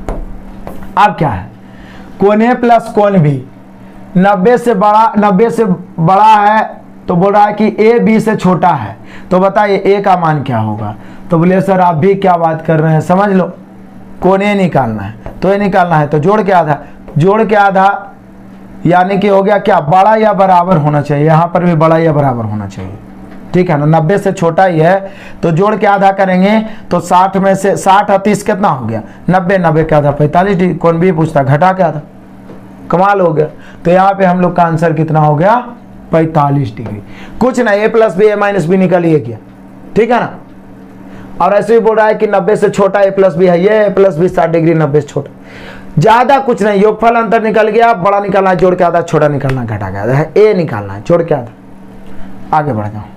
अब क्या है? कोण a प्लस कोण b 90 से बड़ा है, तो बोल रहा है कि a b से छोटा है, तो बताइए a का मान क्या होगा? तो बोले सर आप भी क्या बात कर रहे हैं, समझ लो। कोण a निकालना है, तो a निकालना है तो जोड़ के आधा, यानी कि हो गया क्या? बड़ा या बराबर होना चाहिए, यहां पर भी बड़ा या बराबर होना चाहिए। ठीक है ना, 90 से छोटा ही है, तो जोड़ के आधा करेंगे तो 60 में से 60 और 30 कितना हो गया? 90 के आधा 45 डिग्री। कौन भी पूछता, घटा के आधा, कमाल हो गया। तो यहाँ पे हम लोग का आंसर कितना हो गया? 45 डिग्री। कुछ ना, a plus B a minus b निकालिए क्या, ठीक है ना। और ऐसे भी बोल रहा है कि 90 से छोटा a प्लस बी है, ये a प्लस बी 60 डिग्री 90 से छोटा, ज्यादा कुछ नहीं। योगफल अंतर निकल गया, बड़ा निकालना है जोड़ के आधा, छोटा निकालना घटा के आधा है, a निकालना है जोड़ के आधा। आगे बढ़ जाओ,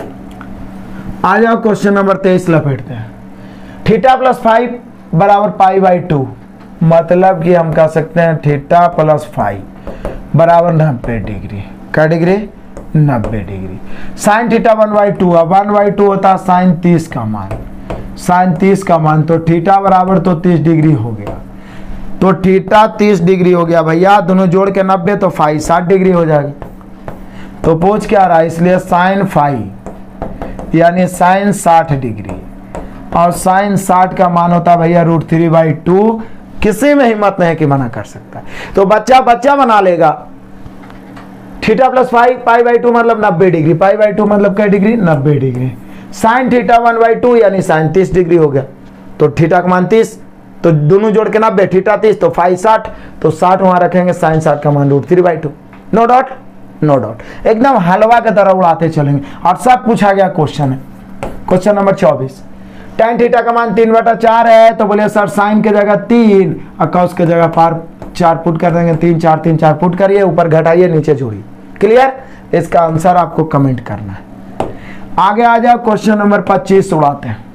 आ जाओ क्वेश्चन नंबर 23 लपेटते हैं। थीटा प्लस 5 बराबर π/2, मतलब कि हम कह सकते हैं थीटा प्लस 5 बराबर 90 डिग्री। क्या डिग्री? 90 डिग्री। साइन थीटा 1/2, अब 1/2 होता है साइन 30 का मान, साइन 30 का मान, तो थीटा बराबर तो 30 डिग्री हो गया, तो थीटा 30 डिग्री हो गया भैया। दोनों जोड़ के 90 तो 5 60 डिग्री हो जाएगी। तो पूछ क्या रहा है, इसलिए साइन 5 यानी साइन 60 डिग्री, और साइन 60 का मान होता है भैया √3/2। किसी में हिम्मत नहीं कि मना कर सकता है, तो बच्चा बना लेगा। थीटा प्लस 5 π/2 मतलब 90 डिग्री, π/2 मतलब क्या डिग्री? 90 डिग्री। साइन थीटा 1/2 यानी साइन 30 डिग्री हो गया, तो थीटा का मान 30 तो दोनों जोड़ के 90, थीटा 30 तो फाई 60, तो 60 वहां रखेंगे, साइन 60 का मान √3/2। नो डॉट, नो डॉट, एकदम हलवा की तरह उड़ाते चलेंगे। और सब पूछा गया क्वेश्चन है। क्वेश्चन नंबर 24, tan थीटा का मान 3/4 है, तो बोले सर साइन के जगह 3 और कॉस के जगह 4 पुट कर देंगे, 3 4 3 4 पुट करिए, ऊपर घटाइए नीचे जोड़िए। क्लियर? इसका आंसर आपको कमेंट करना है। आगे आ जाओ, क्वेश्चन नंबर 25 उड़ाते हैं।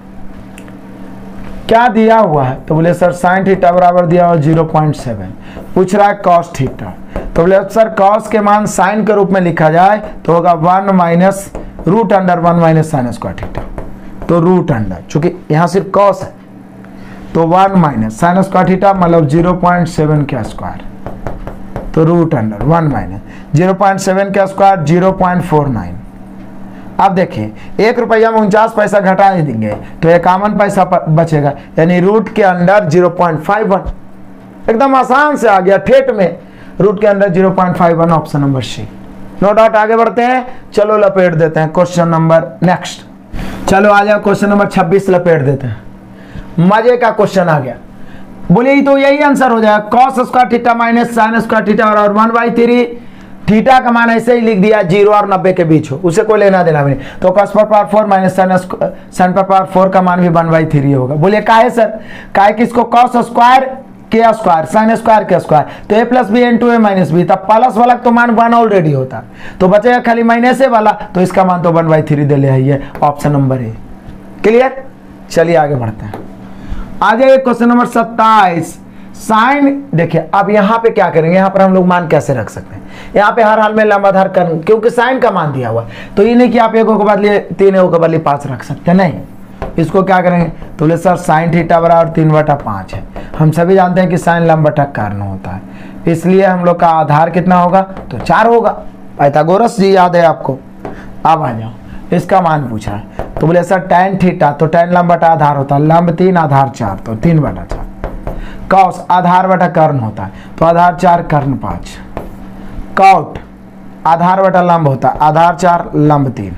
क्या दिया हुआ है? तो बोले सर साइन थीटा बराबर दिया हुआ 0.7, पूछ रहा है कॉस थीटा। तो बोले सर कॉस के मान साइन के रूप में लिखा जाए तो होगा 1 minus √1 minus sine square theta, तो √, चूंकि यहां सिर्फ कॉस है तो 1 माइनस साइन स्क्वायर थीटा मतलब 0.7 का स्क्वायर, तो √1 माइनस 0.7 का स्क्वायर 0.49। अब देखिए 1 रुपया में 49 पैसा घटा ही देंगे तो 51 पैसा बचेगा, यानी रूट के अंदर 0.51। एकदम आसान से आ गया, ठेठ में रूट के अंदर 0.51, option number C. No doubt, आगे बढ़ते हैं। चलो लपेट देते हैं क्वेश्चन नंबर नेक्स्ट। चलो आ जाओ, क्वेश्चन नंबर 26 लपेट देते हैं। मजे का क्वेश्चन आ गया। बोलिए तो यही आंसर हो जाएगा, cos square theta minus sine square theta और 1/3। थीटा का मान ऐसे ही लिख दिया 0 और 90 के बीच हो, उसे कोई लेना देना भी नहीं। तो cos पर पावर 4 माइनस साइन पर पावर 4 का मान भी 1/3 होगा। बोलिए काहे सर? काहे किसको cos स्क्वायर के स्क्वायर साइन स्क्वायर के स्क्वायर, तो a plus b × a minus b, तब प्लस वाला तो मान 1 ऑलरेडी होता, तो बचेगा खाली माइनस वाला, तो इसका मान तो 1/3 दे ले है, ऑप्शन नंबर ए। क्लियर? चलिए आगे बढ़ते हैं। आ जाइए क्वेश्चन नंबर 27। साइन, देखिए अब यहाँ पे क्या करेंगे, यहाँ पर हम लोग मान कैसे रख सकते हैं? यहाँ पे हर हाल में लंबाधार कर्म, क्योंकि साइन का मान दिया हुआ है, तो ये नहीं कि आप 1 के बदले 3 1 के बदले 5 रख सकते हैं, नहीं। इसको क्या करेंगे? तो बोले सर साइन थीटा बराबर 3/5 है। हम सभी जानते हैं कि साइन लंबवता कर्ण होता है, इसलिए हम लोग का आधार कितना होगा? तो 4 होगा। पाइथागोरस जी याद है आपको। अब आ जाओ, इसका मान पूछा है। तो बोले सर tan थीटा, तो tan लंबवता आधार होता है, लंब 3 आधार 4, तो 3/4। कॉस आधार बटा कर्ण होता है, तो आधार 4 कर्ण 5। कॉट आधार बटा लंब होता है, आधार 4 लंब 3,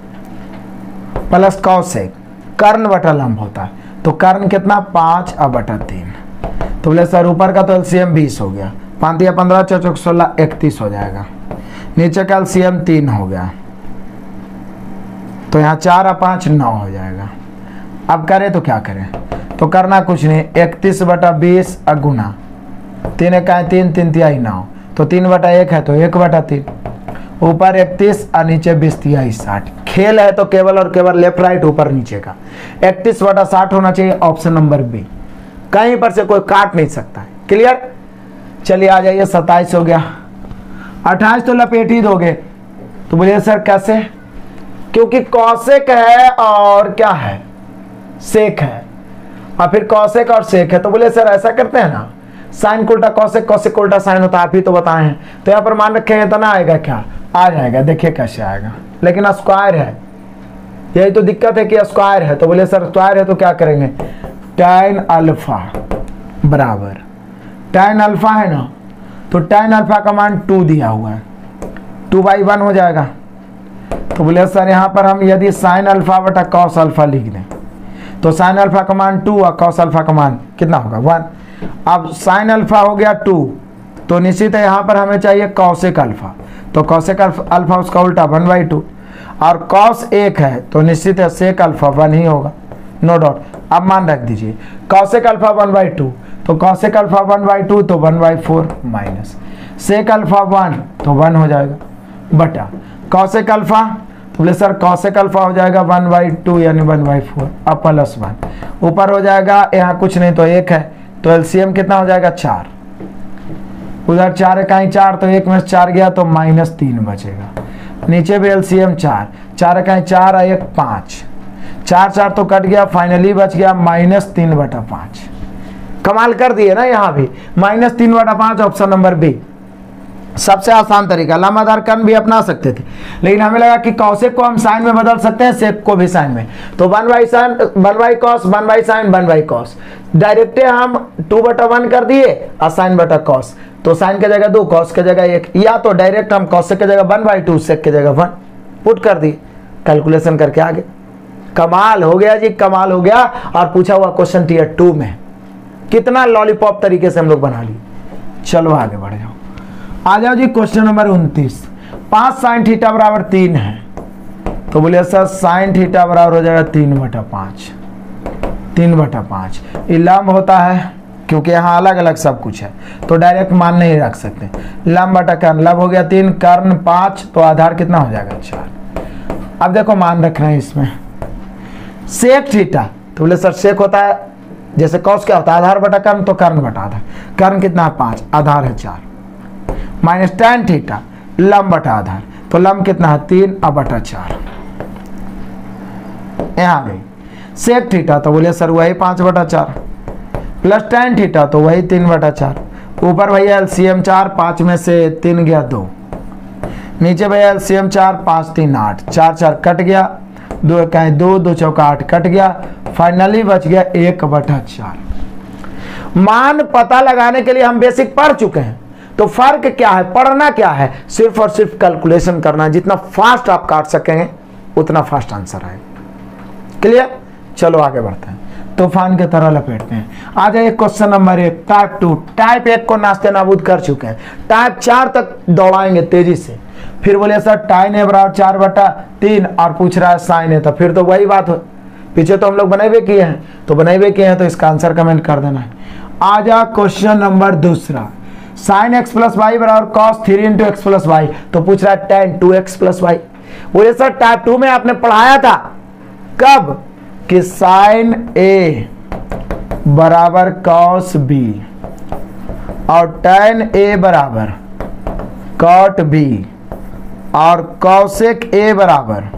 प्लस कॉसेक कर्ण बटा लंब होता है, तो कर्ण कितना? 5/3। तो बोले सर ऊपर का तो एलसीएम 20 हो गया, 5 या 15 4 16 31 हो जाएगा। नीचे का एलसीएम 3 हो गया, तो यहाँ 4 और 5 9 हो जाएगा। अब करें तो क्या करें? तो करना कुछ नहीं, 31/20 गुना 3 1 3 3 तिहाई 9, तो 3/1 है तो 1/3, ऊपर 31 और नीचे 20 तिहाई 60। खेल है तो केवल और केवल लेफ्ट राइट ऊपर नीचे का, 31/60 होना चाहिए, ऑप्शन नंबर बी। कहीं पर से कोई काट नहीं सकता है। क्लियर? चलिए आ जाइए, 27 हो गया। 28 तो लपेट ही दोगे। तो बोलिए सर कैसे? क्योंकि कॉसेक है और क्या है? सेक है, और फिर कॉसेक और सेक है, तो बोले सर ऐसा करते हैं ना, साइन को उल्टा कॉसेक, कॉसेक को उल्टा साइन होता है, आप ही तो बताए हैं। तो यहाँ पर मान रखेंगे तो ना आएगा क्या? आ जाएगा, देखिए कैसे आएगा, लेकिन स्क्वायर है, यही तो दिक्कत है कि स्क्वायर है। तो बोले सर स्क्वायर है तो क्या करेंगे? tan अल्फा बराबर tan अल्फा है ना, तो tan अल्फा का मान 2 दिया हुआ है, 2/1 हो जाएगा। तो बोले सर यहाँ पर हम यदि साइन अल्फा बटा कॉस अल्फा लिख दें, तो साइन अल्फा का मान 2 और कॉस अल्फा का मान कितना होगा? 1। अब साइन अल्फा हो गया 2, तो निश्चित है यहाँ पर हमें चाहिए कॉसेक अल्फा, तो कॉसेक अल्फा उसका उल्टा 1/2, और कॉस 1 है तो निश्चित है सेक अल्फा 1 ही होगा। No doubt. अब मान रख दीजिए, कॉसेक अल्फा 1/2, तो कॉसेक अल्फा 1/2 तो 1/4 माइनस सेक अल्फा 1 तो 1 हो जाएगा, बटा कॉसेक अल्फा, तो बोले सर कॉसेक अल्फा हो जाएगा 1/2 यानी 1/4, अब प्लस 1 ऊपर हो जाएगा, यहाँ कुछ नहीं तो 1 है, तो एलसीएम कितना हो जाएगा? 4। उधर 4 1 4, तो 1 में 4 गया तो -3 बचेगा। नीचे भी एलसीएम 4 4 1 4 और 1 5, 4 4 तो कट गया, फाइनली बच गया -3/5। कमाल कर दिए ना, यहाँ भी -3/5, ऑप्शन नंबर बी सबसे आसान तरीका। लंबाधार कर्ण भी अपना सकते थे, लेकिन हमें लगा कि कॉसेक को हम साइन में बदल सकते हैं, सेक को भी साइन में, तो 1/sin 1/cos 1/sin 1/cos direct हम 2/1 कर दिए और साइन बटा कॉस, तो साइन के जगह 2 कॉस के जगह 1, या तो डायरेक्ट हम कॉसेक के जगह 1/2 सेक के जगह 1 पुट कर दिए, कैलकुलेशन करके आगे। कमाल हो गया जी, कमाल हो गया। और पूछा हुआ क्वेश्चन टियर 2 में, कितना लॉलीपॉप तरीके से हम लोग बना लिए। चलो आगे बढ़ जाओ, आ जाओ जी क्वेश्चन नंबर 29। 5 sin थीटा बराबर 3 है, तो बोलिए सर sin थीटा बराबर हो जाएगा 3/5। 3/5 ये लंब होता है, क्योंकि यहाँ अलग अलग सब कुछ है तो डायरेक्ट मान नहीं रख सकते। लंब बटा कर्ण, लंब हो गया 3, कर्ण 5, तो आधार कितना हो जाएगा 4। अब देखो मान रखना है इसमें। सेक थीटा, तो बोले सर सेक होता है जैसे कॉस क्या होता है आधार बटा कर्ण, तो कर्ण बटा आधार। कर्ण कितना है 5, आधार है 4। माइनस tan थीटा, लंब बटा आधार, तो लंब कितना है 3 अब बटा 4। यहाँ गई सेक थीटा, तो बोले सर वही 5/4 प्लस tan थीटा, तो वही 3/4। ऊपर भैया एलसीएम 4, 5 में से 3 गया 2, नीचे भैया एलसीएम 4, 5 3 8, 4 4 कट गया, 2 कहीं 2 2 चौका 8 कट गया, फाइनली बच गया 1/4। मान पता लगाने के लिए हम बेसिक पढ़ चुके हैं, तो फर्क क्या है, पढ़ना क्या है, सिर्फ और सिर्फ कैलकुलेशन करना। जितना फास्ट आप काट सकेंगे उतना फास्ट आंसर आएगा। क्लियर? चलो आगे बढ़ते हैं, तूफान की तरह लपेटते हैं। आ जाइए क्वेश्चन नंबर 1, टाइप 2। टाइप 1 को नास्ते नाबूद कर चुके हैं, टाइप 4 तक दौड़ाएंगे तेजी से। फिर बोले सर tan a बराबर 4/3 और पूछ रहा है sin a, तो फिर तो वही बात हो, पीछे तो हम लोग बनाए किए हैं, तो बनाए किए हैं तो इसका आंसर कमेंट कर देना है। आ जा question number 2, sin x plus y बराबर cos 3 into x plus y, तो पूछ रहा है tan 2x प्लस वाई। बोले सर टाइप 2 में आपने पढ़ाया था कब कि sin a बराबर cos b और tan a बराबर cot b और cosec a बराबर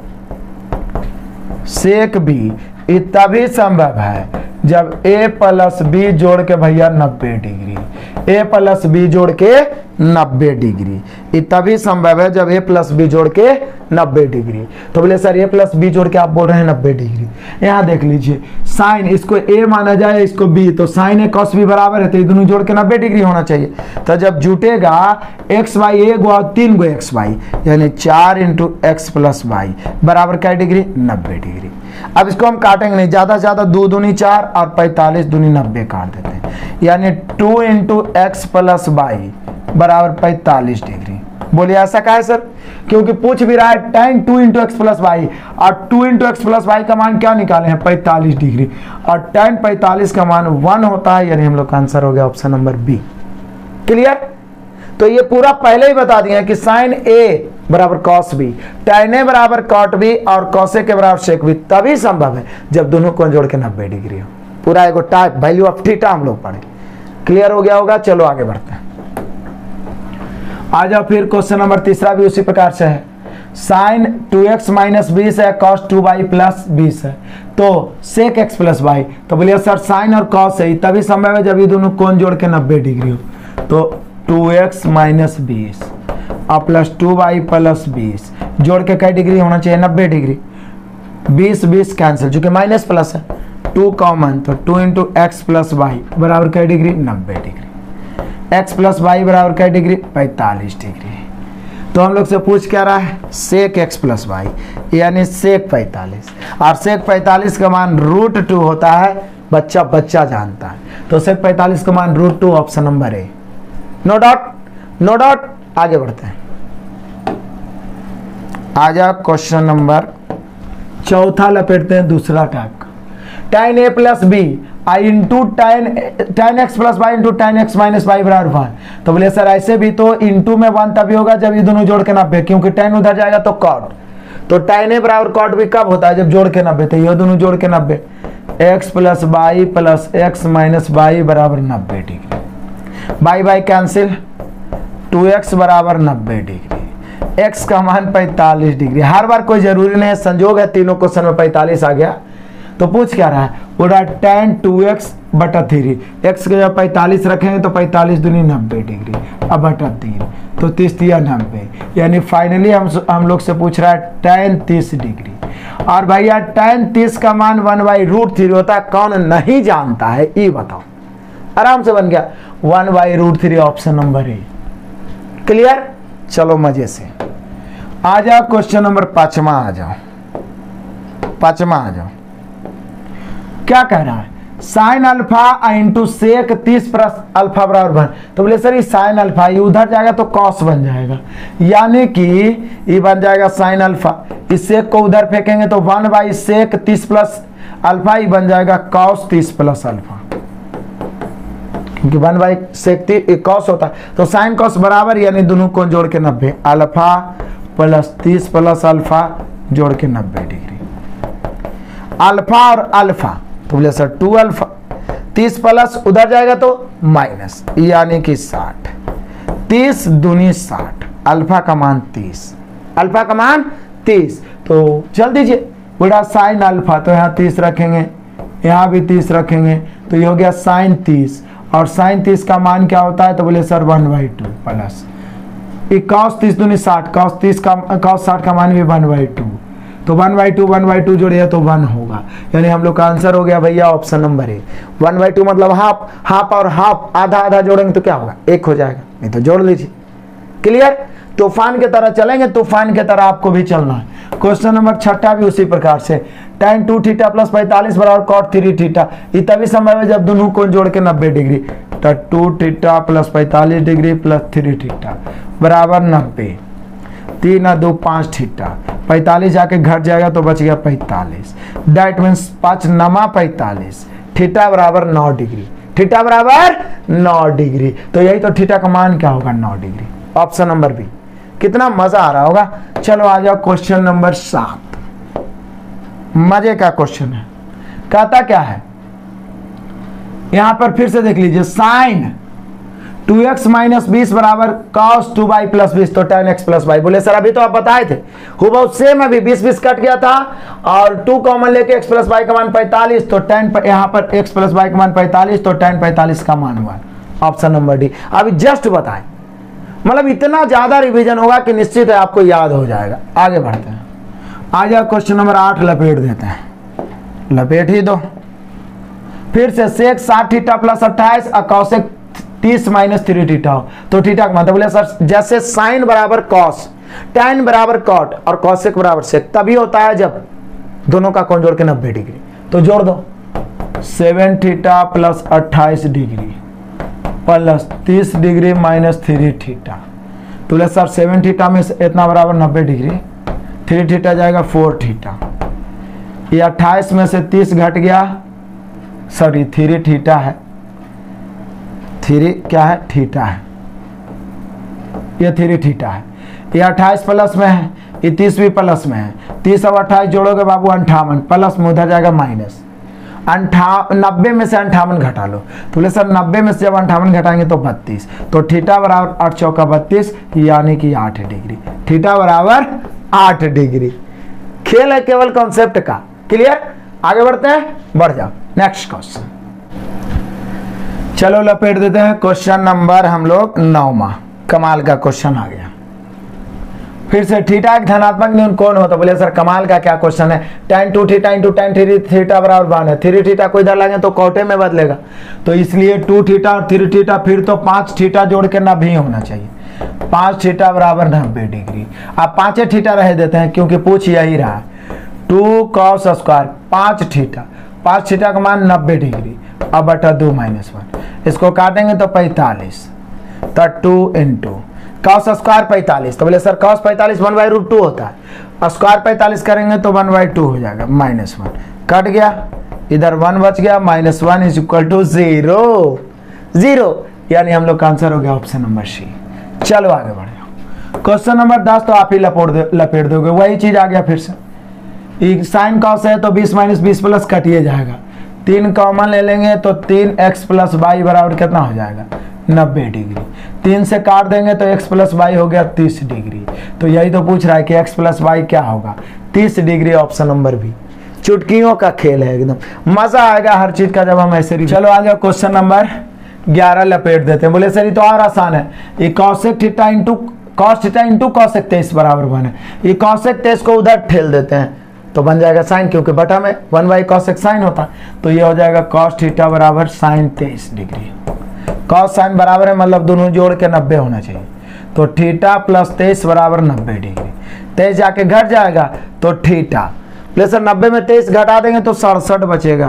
sec b, ये तभी संभव है जब a प्लस b जोड़ के भैया 90 डिग्री, a प्लस b जोड़ के 90 डिग्री, ये तभी संभव है जब a प्लस b जोड़ के 90 डिग्री। तो बोले सर a प्लस b जोड़ के आप बोल रहे हैं 90 डिग्री। यहाँ देख लीजिए साइन, इसको a माना जाए इसको b, तो साइन a cos b बराबर है, तो ये दोनों जोड़ के 90 डिग्री होना चाहिए। तो जब जुटेगा x y a गो और 3 गो x y, यानी 4 इंटू एक्स प्लस वाई बराबर क्या डिग्री 90 डिग्री। अब इसको हम काटेंगे नहीं, ज्यादा से ज्यादा 2 दूनी 4 और 45 दूनी 90 काट देते हैं, यानी 2 इंटू एक्स प्लस वाई बराबर 45 डिग्री। बोलिए ऐसा क्या है सर, क्योंकि पूछ भी रहा है tan 2 into x plus y, और 2 इंटू एक्स प्लस वाई का मान क्या निकाले हैं 45 डिग्री, और tan 45 का मान 1 होता है, यानी हम लोग का आंसर हो गया ऑप्शन नंबर बी। क्लियर? तो ये पूरा पहले ही बता दिया कि sin a बराबर cos b, tan a बराबर cot b और cos a के बराबर sec b तभी संभव है जब दोनों को जोड़ के 90 डिग्री हो। पूरा एक टाइप वैल्यू ऑफ थीटा हम लोग पढ़े। क्लियर हो गया होगा? चलो आगे बढ़ते हैं। आ जाओ फिर क्वेश्चन नंबर 3 भी उसी प्रकार से है। sin 2x माइनस 20 है, cos 2y प्लस 20 है, तो sec x प्लस y, तो बोलिए सर sin और cos है तभी संभव है जब ये दोनों कोण जोड़ के 90 डिग्री हो। तो 2x माइनस 20 और प्लस 2y प्लस 20 जोड़ के कई डिग्री होना चाहिए 90 डिग्री। 20 20 कैंसिल, जो कि माइनस प्लस है, 2 कॉमन, तो 2 इंटू एक्स प्लस वाई बराबर कई degree 90 degree. x plus y बराबर कई डिग्री 45 डिग्री। तो हम लोग से पूछ क्या रहा है सेक x प्लस वाई, यानी सेक 45, और सेक 45 का मान √2 होता है, बच्चा बच्चा जानता है, तो सेक 45 का मान √2 option number A. No doubt, no doubt. आगे बढ़ते हैं। आ जा क्वेश्चन नंबर 4 लपेटते हैं, दूसरा टाइप का। tan a प्लस बी आई into tan x plus y into tan x minus y बराबर 1। तो बोले सर ऐसे भी तो इंटू में 1 तभी होगा जब ये दोनों जोड़ के 90, क्योंकि tan उधर जाएगा तो cot, तो tan a बराबर cot भी कब होता है जब जोड़ के 90, तो ये दोनों जोड़ के 90, x plus y plus x minus y बराबर 90 degree. By by cancel, 2x बराबर 90 डिग्री, x का मान 45 डिग्री। हर बार कोई जरूरी नहीं है, संजोग है तीनों क्वेश्चन में 45 आ गया। तो पूछ क्या रहा है, बोल रहा है tan 2x बटा 3, x के जब 45 रखेंगे तो 45 दूनी 90 डिग्री, अब बटा 3, तो 30 या 90, यानी फाइनली हम लोग से पूछ रहा है tan 30 डिग्री। और भैया tan 30 का मान 1/√3 होता है, कौन नहीं जानता है ये बताओ। आराम से बन गया 1/√3 ऑप्शन नंबर ए। क्लियर? चलो मजे से आ जाओ क्वेश्चन नंबर 5 आ जाओ, 5 आ जाओ। क्या कह रहा है, sine alpha into sec 30 plus alpha बराबर 1। तो बोले सर ये साइन अल्फा ये उधर जाएगा तो कॉस बन जाएगा, यानी कि ये बन जाएगा साइन अल्फा, इस सेक को उधर फेंकेंगे तो 1 बाई सेक 30 प्लस अल्फा ही बन जाएगा कॉस 30 प्लस अल्फा, क्योंकि 1 बाई सेक कॉस होता है। तो साइन कॉस बराबर, यानी दोनों को जोड़ के 90, अल्फा प्लस 30 प्लस अल्फा जोड़ के 90 डिग्री। अल्फा और अल्फा तो बोले सर 2 अल्फा, 30 प्लस उधर जाएगा तो माइनस, यानी कि 60, 30 दूनी 60, अल्फा का मान 30, अल्फा का मान 30। तो चल दीजिए बोला साइन अल्फा, तो यहाँ 30 रखेंगे, यहाँ भी 30 रखेंगे, तो ये हो गया साइन 30, और साइन 30 का मान क्या होता है, तो बोले सर 1/2 प्लस कॉस 30 दूनी 60, कॉस 60 का मान भी 1/2, तो 1/2 जोड़िए तो 1 होगा, यानी हम लोग का आंसर हो गया भैया ऑप्शन नंबर ए। 1/2 मतलब हाफ, हाफ और हाफ आधा आधा जोड़ेंगे तो क्या होगा 1 हो जाएगा, नहीं तो जोड़ लीजिए। क्लियर? तूफान की तरह चलेंगे, तूफान की तरह आपको भी चलना है। क्वेश्चन नंबर 6 भी उसी प्रकार से, tan 2 थीटा प्लस 45 बराबर cot 3 थीटा, ये तभी संभव है जब दोनों को जोड़ के 90 डिग्री, तो 2 theta plus 45 degree plus 3 theta बराबर 90, 3 और 2 5 थीटा, 45 जाके घट जाएगा तो बच गया 45, दैट मीन्स 5 नमा 45, थीटा बराबर 9 डिग्री, थीटा बराबर 9 डिग्री। तो यही तो थीटा का मान क्या होगा 9 डिग्री, ऑप्शन नंबर बी। कितना मजा आ रहा होगा। चलो आ जाओ क्वेश्चन नंबर 7, मजे का क्वेश्चन है। कहता क्या है, यहां पर फिर से देख लीजिए, साइन 2x माइनस 20 बराबर cos 2y प्लस 20, तो tan x प्लस वाई। बोले सर अभी तो आप बताए थे, हुबहू सेम, अभी 20 कट गया था और 2 कॉमन लेके x प्लस वाई का मान 45, तो tan यहाँ पर x प्लस वाई का मान 45, तो tan 45 का मान हुआ, ऑप्शन नंबर डी। अभी जस्ट बताएं, मतलब इतना ज्यादा रिवीजन होगा कि निश्चित है आपको याद हो जाएगा। आगे बढ़ते हैं, आ जाओ क्वेश्चन नंबर 8 लपेट देते हैं, लपेट ही दो। फिर से सेक 60 थीटा प्लस 28 और कॉसेक 30 माइनस 3 थीटा हो, तो थीटा का मतलब बोले सर जैसे साइन बराबर कॉस, tan बराबर कॉट और कॉसेक बराबर सेक तभी होता है जब दोनों का कोण जोड़ के 90 डिग्री। तो जोड़ दो, 7 theta plus 28 degree plus 30 degree minus 3 theta, तो बोले सर 7 थीटा में से इतना बराबर 90 डिग्री, 3 थीटा जाएगा 4 थीटा, ये 28 में से 30 घट गया, सॉरी 3 थीटा है, 3 क्या है थीटा है, ये 3 थीटा है, ये 28 प्लस में है, ये 30 भी प्लस में है, 30 और 28 जोड़ोगे बाबू 58, प्लस में उधर जाएगा माइनस, 90 में से 58 घटा लो, तो बोले सर 90 में से जब 58 घटाएंगे तो 32, तो थीटा बराबर 8 चौका 32, यानी कि 8 डिग्री, थीटा बराबर 8 डिग्री। खेल है केवल कॉन्सेप्ट का। क्लियर? आगे बढ़ते हैं, बढ़ जाओ नेक्स्ट क्वेश्चन। चलो लपेट देते हैं क्वेश्चन नंबर हम लोग 9वां, कमाल का क्वेश्चन आ गया। फिर से थीटा एक धनात्मक न्यून कोण हो, तो बोले सर कमाल का क्या क्वेश्चन है, tan 2 theta into tan 3 theta बराबर 1 है, 3 थीटा को इधर लाएंगे तो कोटे में बदलेगा, तो इसलिए 2 थीटा और 3 थीटा, फिर तो 5 थीटा जोड़ के 90 होना चाहिए, 5 थीटा बराबर 90 डिग्री। अब 5 थीटा रह देते हैं क्योंकि पूछ यही रहा है, 2 cos स्क्वायर 5 थीटा, 5 थीटा का मान 90 डिग्री, अब बटा 2 माइनस 1, इसको काटेंगे तो 45, तो 2 इंटू cos स्क्वायर 45, तो बोले सर cos 45 1/√2 होता है, स्क्वायर 45 करेंगे तो 1/2 हो जाएगा, माइनस 1 कट गया, इधर 1 बच गया, माइनस 1 इज इक्वल टू 0, 0, यानी हम लोग का आंसर हो गया ऑप्शन नंबर सी। चलो आगे बढ़े, क्वेश्चन नंबर 10 तो आप ही लपेट दोगे, वही चीज आ गया फिर से, साइन कॉस है तो 20 माइनस 20 प्लस कटिए जाएगा, 3 कॉमन ले लेंगे तो 3x प्लस वाई बराबर कितना हो जाएगा 90 डिग्री, 3 से काट देंगे तो x प्लस वाई हो गया 30 डिग्री, तो यही तो पूछ रहा है कि x प्लस वाई क्या होगा 30 डिग्री, ऑप्शन नंबर बी। चुटकियों का खेल है एकदम, मजा आएगा हर चीज का जब हम ऐसे। चलो आ जाओ क्वेश्चन नंबर 11 लपेट देते हैं। बोले सर ये तो और आसान है, ये cosec theta into cos theta into cosec 23 बराबर 1 है, ये कॉसेक 23 को उधर ठेल देते हैं तो बन जाएगा साइन, क्योंकि बटा में 1 कॉसेक साइन होता है, तो ये हो जाएगा कॉस थीटा बराबर साइन 23 डिग्री। कॉस साइन बराबर है मतलब दोनों जोड़ के 90 होना चाहिए, तो थीटा प्लस 23 बराबर 90 डिग्री, 23 जाके घट जाएगा तो थीटा प्लस 90 में 23 घटा देंगे तो 67 बचेगा,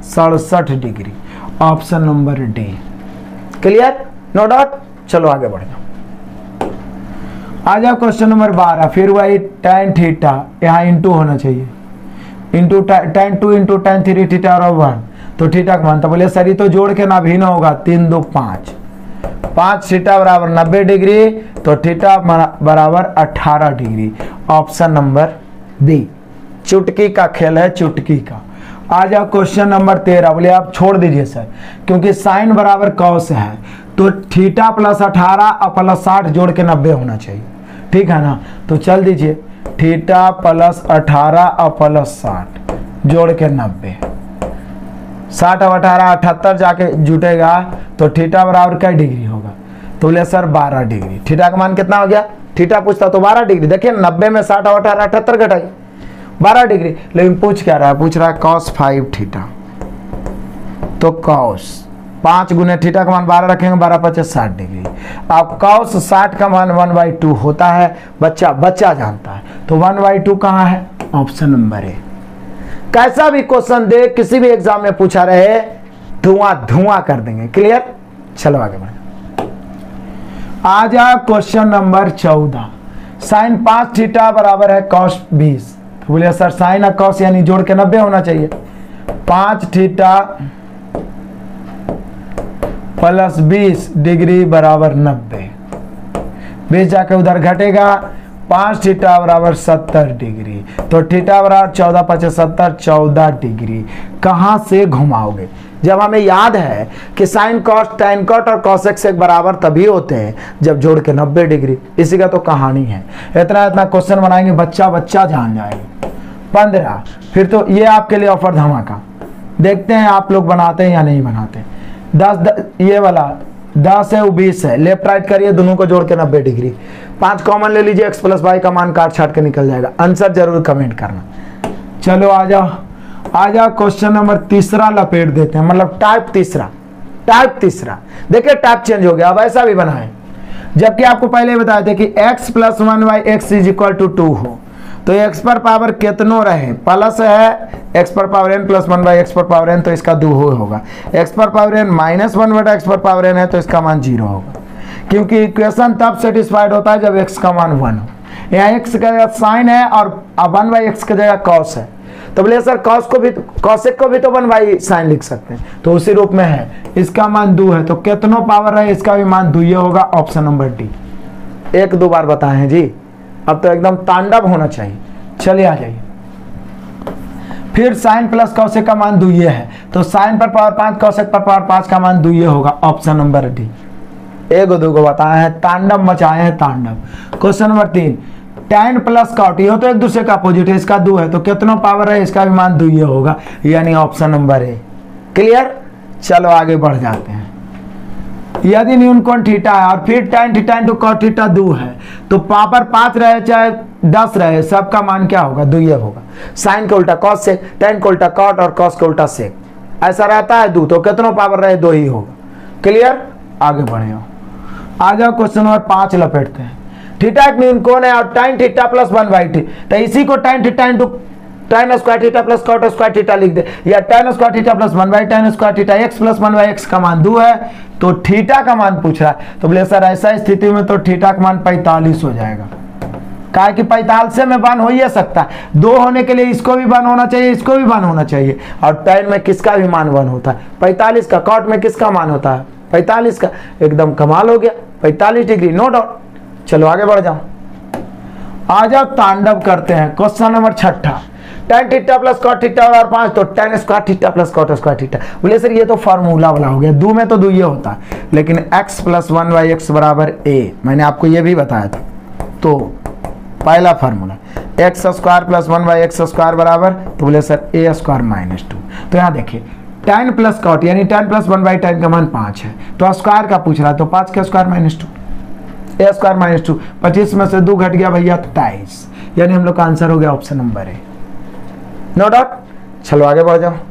67 degree, option number D. Clear, no doubt. चलो आगे बढ़ जाओ। आ जाओ क्वेश्चन नंबर 12, फिर वही tan थीटा, यहाँ इंटू होना चाहिए, into tan 2 into tan 3 theta और 1, तो थीटा का मान, तो बोले सर ये तो जोड़ के ना भिन्न होगा, 3 2 5, 5 थीटा बराबर 90 डिग्री, तो थीटा बराबर 18 डिग्री, ऑप्शन नंबर बी। चुटकी का खेल है, चुटकी का। आ जाओ क्वेश्चन नंबर 13, बोले आप छोड़ दीजिए सर, क्योंकि साइन बराबर कॉस है, तो थीटा प्लस 18 और प्लस 60 जोड़ के 90 होना चाहिए, ठीक है ना। तो चल दीजिए, थीटा प्लस 18 और प्लस 60 जोड़ के 90, 60 और 18 78 जाके जुटेगा, तो थीटा बराबर क्या डिग्री होगा, तो बोले सर 12 डिग्री। थीटा का मान कितना हो गया, थीटा पूछता तो 12 डिग्री, देखिए 90 में 60 और 18 78 घटाई 12 डिग्री, लेकिन पूछ क्या रहा है, पूछ रहा है cos 5 थीटा, तो cos 5 गुने थीटा का मान 12 रखेंगे, 12 5 60 डिग्री। अब cos 60 का मान 1/2 होता है, बच्चा जानता है, तो 1/2 कहाँ है, ऑप्शन नंबर ए। कैसा भी क्वेश्चन दे, किसी भी एग्जाम में पूछा रहे, धुआं कर देंगे। क्लियर, चलो आगे बढ़े। आ जा क्वेश्चन नंबर 14, साइन 5 थीटा बराबर है cos 20, तो बोलिए सर साइन और कॉस यानी जोड़ के 90 होना चाहिए, 5 थीटा प्लस 20 डिग्री बराबर 90, 20 जाके उधर घटेगा, 5 थीटा बराबर 70 डिग्री, तो थीटा बराबर 14 5 70, 14 डिग्री। कहां से घुमाओगे, जब हमें याद है कि साइन कॉस tan कॉट और cos एक बराबर तभी होते हैं जब जोड़ के 90 डिग्री। इसी का तो कहानी है। इतना क्वेश्चन बनाएंगे, बच्चा जान जाएगा। 15, फिर तो ये आपके लिए ऑफर धमाका, देखते हैं आप लोग बनाते हैं या नहीं बनाते। 10 ये वाला 10 है, 20 है, लेफ्ट राइट करिए, दोनों को जोड़ के 90 डिग्री, 5 कॉमन ले लीजिए, x प्लस वाई का मान काट छाट के निकल जाएगा। आंसर जरूर कमेंट करना। चलो आ जाओ क्वेश्चन नंबर तीसरा लपेट देते हैं, मतलब टाइप तीसरा। देखिए टाइप चेंज हो गया, अब ऐसा भी बनाए, जबकि आपको पहले बताया था कि x plus 1/x is equal to 2 हो, तो x पर पावर कितनो रहे, प्लस है x पर पावर n प्लस 1/x पर पावर n, तो इसका 2 होगा। x पर पावर n माइनस 1/x पर पावर n है, तो इसका मान 0 होगा, क्योंकि इक्वेशन तब सेटिस्फाइड होता है जब x का मान 1 हो। यहाँ x का जगह साइन है और 1/x की जगह cos है, तो बोले सर cos को भी तो 1 साइन लिख सकते हैं, तो उसी रूप में है, इसका मान 2 है, तो कितनो पावर है, इसका भी मान 2 ही होगा, ऑप्शन नंबर डी। 1-2 बार बताए हैं जी, अब तो एकदम तांडव होना चाहिए। चलिए आ जाइए, फिर साइन प्लस cos का मान 2 ये है, तो साइन पर पावर 5 cos पर पावर 5 का मान 2 ये होगा, ऑप्शन नंबर डी। 1-2 बताए हैं, तांडव मचाए हैं, तांडव। Question number 3, tan plus cot, ये तो एक दूसरे का अपोजिट है, इसका 2 है, तो कितना पावर है, इसका भी मान 2 ये होगा, यानी ऑप्शन नंबर ए। क्लियर, चलो आगे बढ़ जाते हैं। यदि न्यूनकोण थीटा है और फिर tan theta into cot theta 2 है, तो पावर 5 रहे चाहे 10 रहे, सबका मान क्या होगा, 2 ये होगा। साइन का उल्टा cos सेक, tan का उल्टा cot और cos का उल्टा सेक, ऐसा रहता है 2, तो कितना पावर रहे, 2 ही होगा। क्लियर, आगे बढ़े। आ जाओ क्वेश्चन नंबर 5 लपेटते हैं। थीटा एक न्यूनकोण है और tan थीटा प्लस 1/t, तो इसी को tan theta into tan square theta plus cot square theta लिख दे, या tan square theta plus 1/tan square theta, x plus 1/x का मान 2 है, तो थीटा का मान पूछ रहा है, तो बोले सर ऐसा स्थिति में तो थीटा का मान 45 हो जाएगा, कहा कि 45 में 1 हो ही सकता है, 2 होने के लिए इसको भी 1 होना चाहिए, इसको भी 1 होना चाहिए, और tan में किसका भी मान 1 होता है, 45 का। cot में किसका मान होता है, 45 का। एकदम कमाल हो गया, 45 डिग्री, नो डाउट। चलो आगे बढ़ जाओ, आ जाओ तांडव करते हैं। Question number 6, tan theta plus cot theta और 5, तो tan square theta plus cot square theta. बोले सर ये तो फार्मूला वाला हो गया, 2 में तो 2 ये होता है, लेकिन x प्लस 1/x बराबर a, मैंने आपको ये भी बताया था। तो पहला formula x square plus 1/x square बराबर, तो बोले सर a स्क्वायर माइनस 2। तो यहाँ देखिए tan प्लस cot यानी tan प्लस 1/tan का मान 5 है, तो स्क्वायर का पूछ रहा है, तो 5 का square minus 2, a square minus 2, 25 में से 2 घट गया भैया 23, यानी हम लोग का आंसर हो गया option number A, no doubt. चलो आगे बढ़ जाओ,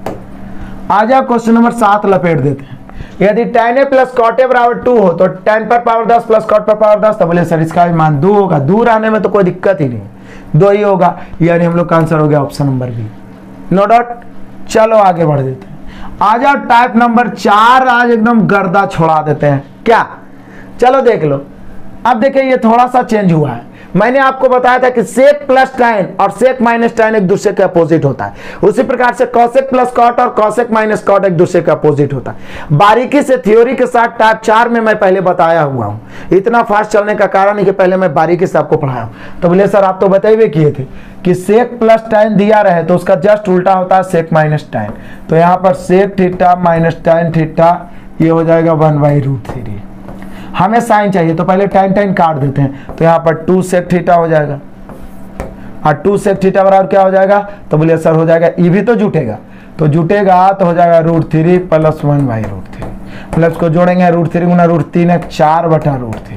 आ जाओ क्वेश्चन नंबर 7 लपेट देते हैं। यदि tan a plus cot a बराबर 2 हो, तो tan पर पावर 10 प्लस cot पर पावर 10, तो बोले सर इसका भी मान 2 होगा, दूर आने में तो कोई दिक्कत ही नहीं, 2 ही होगा, यानी हम लोग का आंसर हो गया option number B, no doubt. चलो आगे बढ़ देते हैं। आ जाओ टाइप नंबर 4, आज एकदम गर्दा छोड़ा देते हैं क्या। चलो देख लो, अब देखिए ये थोड़ा सा चेंज हुआ है। मैंने आपको बताया था कि सेक प्लस tan और सेक माइनस tan एक दूसरे के अपोजिट होता है, उसी प्रकार से कॉसेक प्लस कॉट और कॉसेक माइनस कॉट एक दूसरे के अपोजिट होता है। बारीकी से थ्योरी के साथ टाइप 4 में मैं पहले बताया हुआ हूं। इतना फास्ट चलने का कारण है कि पहले मैं बारीकी से आपको पढ़ाया हूं। तो बोले सर आप तो बताइए किए थे कि सेक प्लस tan दिया रहे तो उसका जस्ट उल्टा होता है सेक माइनस tan। तो यहाँ पर sec theta minus tan theta ये हो जाएगा 1/√3। हमें साइन चाहिए तो पहले tan काट देते हैं, तो यहाँ पर 2 सेक थीटा हो जाएगा और 2 सेक थीटा बराबर क्या हो जाएगा, तो बोलिए सर हो जाएगा ये भी तो जुटेगा, तो जुटेगा तो हो जाएगा √3 + 1/√3। प्लस को जोड़ेंगे √3 गुना √3 4/√3,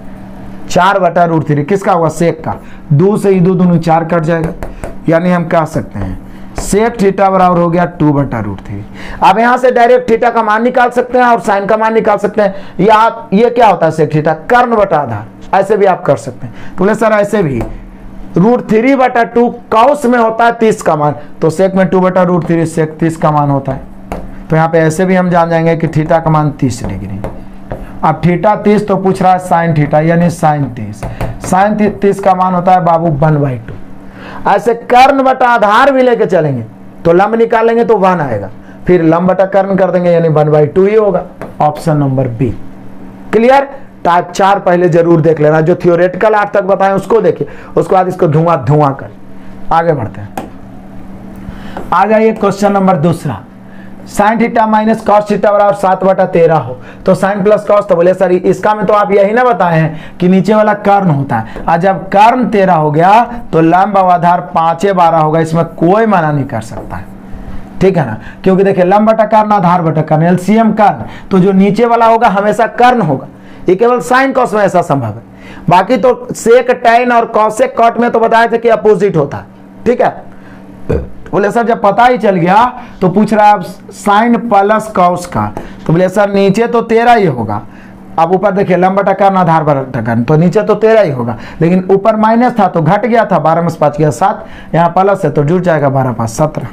4/√3 किसका होगा सेक का, 2 से 2 दूनी 4 कट जाएगा, यानी हम कह सकते हैं सेक थीटा बराबर हो गया 2/√3। अब यहां से डायरेक्ट थीटा का मान निकाल सकते हैं और साइन का मान निकाल सकते हैं। या ये क्या होता है सेक थीटा कर्ण बटा आधार, ऐसे भी आप कर सकते हैं। तो बोले सर ऐसे भी √3/2 कौस में होता है 30 का मान, तो सेक में 2/√3 सेक 30 का मान होता है। तो यहाँ पे ऐसे भी हम जान जाएंगे कि थीटा का मान 30 डिग्री। अब थीटा 30 तो पूछ रहा है साइन थीटा यानी साइन 30, साइन 30 का मान होता है बाबू 1/2। ऐसे कर्ण बटा आधार भी लेके चलेंगे तो लंब निकालेंगे तो 1 आएगा, फिर लंब बटा कर्ण कर देंगे यानी 1/2 ही होगा। Option number B clear. Type 4 पहले जरूर देख लेना, जो थियोरेटिकल आज तक बताएं उसको देखिए, उसके बाद इसको धुआं कर आगे बढ़ते हैं। आ जाइए क्वेश्चन नंबर दूसरा, sine theta minus cos theta बराबर 7/13 हो तो साइन प्लस कॉस, तो बोले सर इसका में तो आप यही ना बताए हैं कि नीचे वाला कर्ण होता है, और जब कर्ण 13 हो गया तो लंब और आधार 5/12 होगा, इसमें कोई मना नहीं कर सकता है, ठीक है ना। क्योंकि देखिए लंब बटा कर्ण आधार बटा कर्ण एलसीएम कर्ण, तो जो नीचे वाला होगा हमेशा कर्ण होगा, ये केवल साइन कॉस में ऐसा संभव है। बाकी तो सेक tan और कॉसेक कॉट में तो बताया था कि अपोजिट होता है, ठीक है। बोले सर जब पता ही चल गया तो पूछ रहा है साइन प्लस कॉस का, तो बोले सर नीचे तो 13 ही होगा। अब ऊपर देखिए लंब बटा कर्ण आधार बटा कर्ण, तो नीचे तो 13 ही होगा, लेकिन ऊपर माइनस था तो घट गया था, 12 में 5 गया 7, यहाँ प्लस है तो जुड़ जाएगा 12 5 17,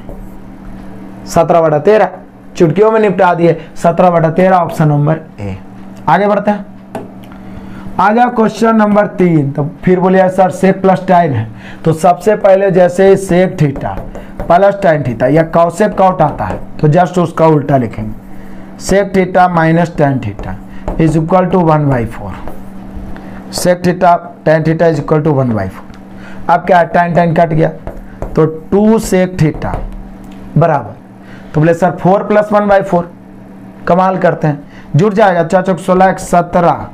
17/13 चुटकियों में निपटा दिए, 17/13 ऑप्शन नंबर ए। आगे बढ़ते हैं। आ जाओ क्वेश्चन नंबर 3, तो फिर बोलिए सर सेक प्लस tan है, तो सबसे पहले जैसे sec theta plus tan theta या कॉसेक कॉट आता है तो जस्ट उसका उल्टा लिखेंगे, sec theta minus tan theta is equal to 1/4, sec theta tan theta is equal to 1/4। अब क्या tan कट गया तो 2 सेक थीटा बराबर, तो बोले सर 4 + 1/4, कमाल करते हैं, जुड़ जाएगा 4 × 16 = 17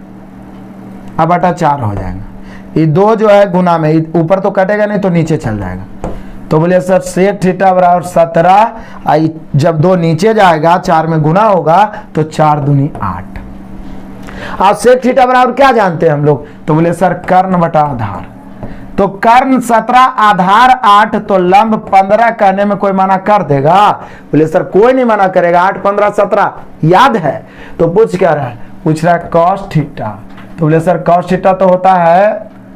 अब बटा 4 हो जाएगा। ये 2 जो है गुना में ऊपर तो कटेगा नहीं तो नीचे चल जाएगा, तो बोले सर सेक थीटा बराबर 17, जब 2 नीचे जाएगा 4 में गुना होगा तो 4 दूनी 8। अब सेक थीटा बराबर क्या जानते हैं हम लोग, तो बोले सर कर्ण बटा आधार, तो कर्ण 17 आधार 8, तो लंब 15 कहने में कोई मना कर देगा, बोले सर कोई नहीं मना करेगा, 8 15 17 याद है। तो पूछ क्या रहा है, पूछ रहा है कॉस थीटा, तो बोले सर कॉस थीटा तो होता है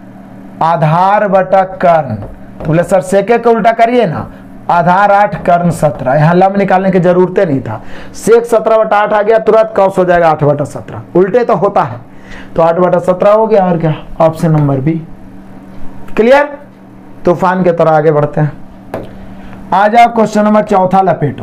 आधार बटा कर्ण, तो बोले सर सेके को उल्टा करिए ना, आधार 8 कर्ण 17, यहाँ लंब निकालने की जरूरत नहीं था, सेक 17/8 आ गया, तुरंत कॉस हो जाएगा 8/17, उल्टे तो होता है, तो 8/17 हो गया, और क्या ऑप्शन नंबर बी क्लियर। तूफान की तरह आगे बढ़ते हैं। आ जाओ क्वेश्चन नंबर 4 लपेटो,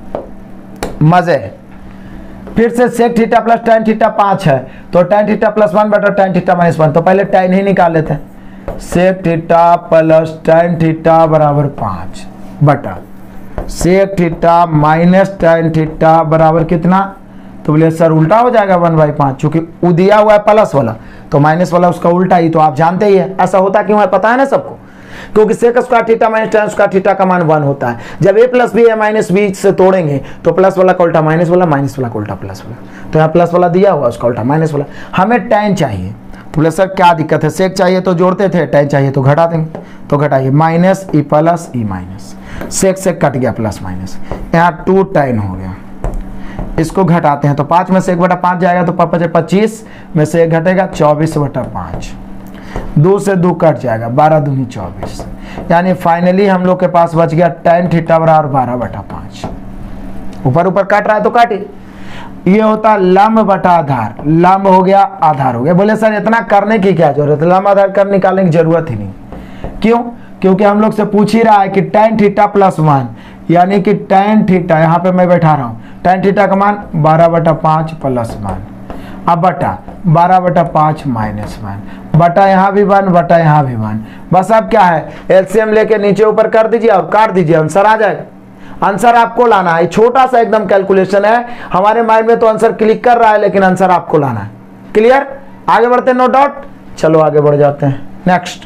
मजे। फिर से sec theta plus tan theta 5 है, तो tan थीटा + 1/tan थीटा - 1, तो पहले tan ही निकाल लेते हैं, sec theta plus tan theta बराबर 5 बटा sec theta minus tan theta बराबर कितना, तो बोले सर उल्टा हो जाएगा 1/5, चूंकि दिया हुआ है प्लस वाला तो माइनस वाला उसका उल्टा ही, तो आप जानते ही है ऐसा होता क्यों है, पता है ना सबको, क्योंकि sec square theta minus tan square theta का मान 1 होता है। जब a + b या माइनस b से तोड़ेंगे तो प्लस वाला का उल्टा माइनस वाला, माइनस वाला का उल्टा प्लस वाला, तो यहाँ प्लस वाला दिया हुआ उसका उल्टा माइनस वाला। हमें tan चाहिए, तो बोले सर क्या दिक्कत है, सेक चाहिए तो जोड़ते थे, tan चाहिए तो घटा देंगे, तो घटाइए minus e plus e minus, sec से कट गया प्लस माइनस, यहाँ 2 tan हो गया, इसको घटाते हैं तो 5 में से 1/5 जाएगा, तो 5 × 25 में से 1 घटेगा 24/5, 2 से 2 कट जाएगा, 12 दूनी 24, यानी फाइनली हम लोग के पास बच गया tan थीटा बराबर 12/5। ऊपर ऊपर काट रहा है तो काटिए। ये होता लंब बटा आधार, लंब हो गया आधार हो गया। बोले सर इतना करने की क्या जरूरत है, लंब आधार कर निकालने की जरूरत ही नहीं। क्यों? क्योंकि हम लोग से पूछ ही रहा है कि tan थीटा प्लस 1, यानी कि tan थीटा, यहाँ पे मैं बैठा रहा हूँ, tan थीटा का मान 12/5 प्लस 1, अब बटा 12/5 माइनस 1, बटा यहाँ भी 1, बटा यहाँ भी 1। बस अब क्या है, एलसीएम लेके नीचे ऊपर कर दीजिए और काट दीजिए, आंसर आ जाएगा। आंसर आपको लाना है, छोटा सा एकदम कैलकुलेशन है, हमारे माइंड में तो आंसर क्लिक कर रहा है लेकिन आंसर आपको लाना है। क्लियर? आगे बढ़ते हैं, नो डाउट। चलो आगे बढ़ जाते हैं, नेक्स्ट।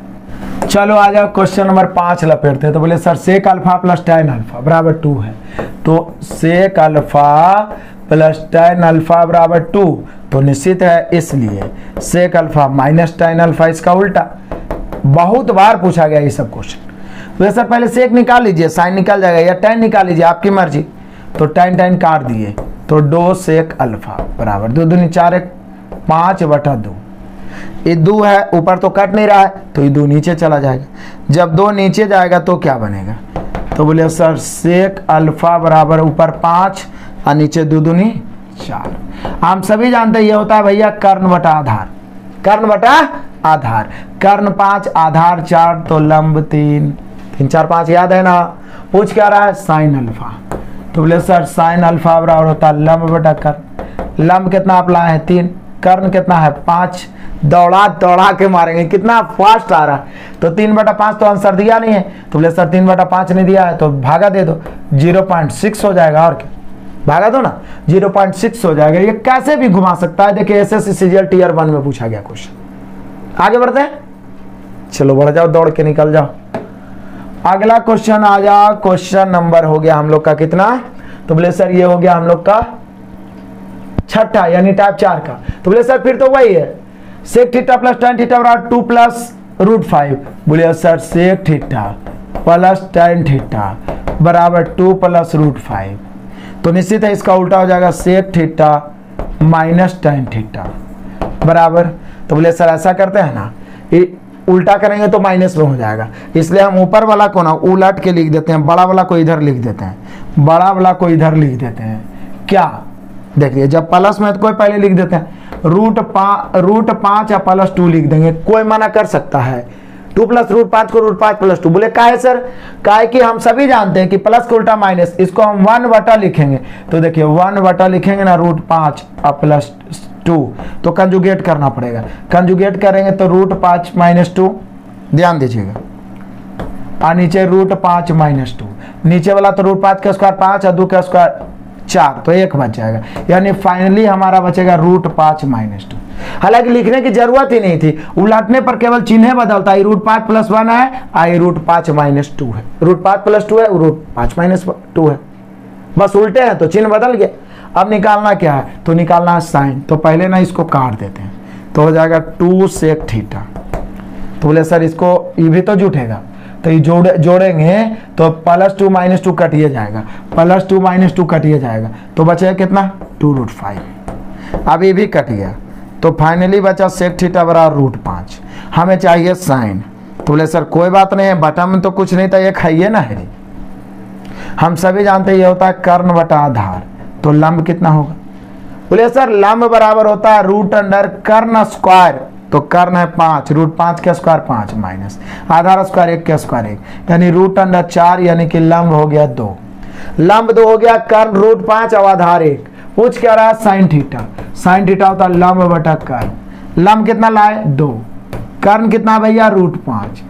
चलो आ जाओ क्वेश्चन नंबर 5 लपेटते हैं। तो बोले sir sec alpha plus tan alpha बराबर 2 है, तो sec alpha plus tan alpha बराबर 2, तो निश्चित है इसलिए sec alpha minus tan alpha, इसका उल्टा। बहुत बार पूछा गया ये सब क्वेश्चन। तो सर पहले सेक निकाल लीजिए, साइन निकल जाएगा, या tan निकाल लीजिए, आपकी मर्जी। तो tan काट दिए, तो 2 सेक अल्फा बराबर 2 दूनी 4 1 5/2। ये 2 है, ऊपर तो कट नहीं रहा है, तो ये 2 नीचे चला जाएगा। जब 2 नीचे जाएगा तो क्या बनेगा? तो बोले सर सेक अल्फा बराबर ऊपर 5 और नीचे 2 दूनी 4। हम सभी जानते हैं ये होता है भैया कर्ण बटा आधार, कर्ण बटा आधार। कर्ण 5 आधार 4, तो लंब 3 3 4 5 याद है ना। पूछ क्या रहा है? Sine alpha. तो बोले सर साइन अल्फा बराबर होता है लंब बटा कर्ण। लंब कितना आप लाए हैं? 3, कर्ण कितना है? 5। दौड़ा दौड़ा के मारेंगे, कितना फास्ट आ रहा है। तो 3/5 तो आंसर दिया नहीं है, तो बोले सर 3/5 नहीं दिया है तो भागा दे दो, 0.6 हो जाएगा। और क्या, भागा दो ना, 0.6 हो जाएगा। ये कैसे भी घुमा सकता है। देखिए एसएससी सीजीएल टियर 1 में पूछा गया क्वेश्चन। आगे बढ़ते हैं, चलो बढ़ जाओ, दौड़ के निकल जाओ। अगला क्वेश्चन आ जाओ। क्वेश्चन नंबर हो गया हम लोग का कितना? तो बोले सर ये हो गया हम लोग का 6ठा, यानी टाइप 4 का। तो बोले सर फिर तो वही है, sec theta plus tan theta बराबर 2 प्लस √5। बोले sir sec theta plus tan theta बराबर 2 प्लस √5, तो निश्चित है इसका उल्टा हो जाएगा, sec theta minus tan theta बराबर। तो बोले सर ऐसा करते हैं ना, ये उल्टा करेंगे तो माइनस में हो जाएगा, इसलिए हम ऊपर वाला को ना उलट के लिख देते हैं, बड़ा वाला को इधर लिख देते हैं, बड़ा वाला को इधर लिख देते हैं। क्या देखिए, जब प्लस में तो कोई पहले लिख देते हैं, √5 या +2 लिख देंगे, कोई मना कर सकता है? 2 + √5 को √5 + 2। बोले काहे सर? काहे कि हम सभी जानते हैं कि प्लस का उल्टा माइनस, इसको हम 1/, लिखेंगे। तो देखिए 1/, लिखेंगे ना, √5 और +2, तो कंजुगेट करना पड़ेगा। कंजुगेट करेंगे तो √5 - 2, ध्यान दीजिएगा, और नीचे √5 - 2, नीचे वाला तो √5 का स्क्वायर 5 और 2 का स्क्वायर 4, तो 1 बच जाएगा। यानी फाइनली हमारा बचेगा √5 - 2। हालांकि लिखने की जरूरत ही नहीं थी, उलटने पर केवल चिन्ह बदलता है, √5 + 1 है, √5 - 2 है, √5 + 2 है, √5 - 2 है, बस उल्टे हैं तो चिन्ह बदल गया। अब निकालना क्या है? तो निकालना है साइन। तो पहले ना इसको काट देते हैं, तो हो जाएगा 2 सेक थीटा। तो बोले सर इसको ये भी तो जुटेगा, तो ये जोड़ेंगे तो +2 - 2 कटिए जाएगा, +2 - 2 कटिए जाएगा, तो बचेगा कितना? 2√5। अब ये भी कट गया, तो फाइनली बचा सेक थीटा बराबर √5। हमें चाहिए साइन। तो बोले सर कोई बात नहीं है, बटा में तो कुछ नहीं था, ये खाइए ना है। हम सभी जानते हैं ये होता है कर्ण बटा आधार, तो लंब कितना होगा? बोले सर लंब बराबर होता है √कर्ण स्क्वायर, तो कर्ण है 5, √5 का स्क्वायर 5 माइनस आधार स्क्वायर 1 का स्क्वायर 1, यानी √4, यानी कि लंब हो गया 2। लंब 2 हो गया, कर्ण √5 और आधार 1। पूछ क्या रहा है? Sine theta. साइन थीटा होता है लंब बटा कर्ण। लंब कितना लाए? 2। कर्ण कितना भैया? √5।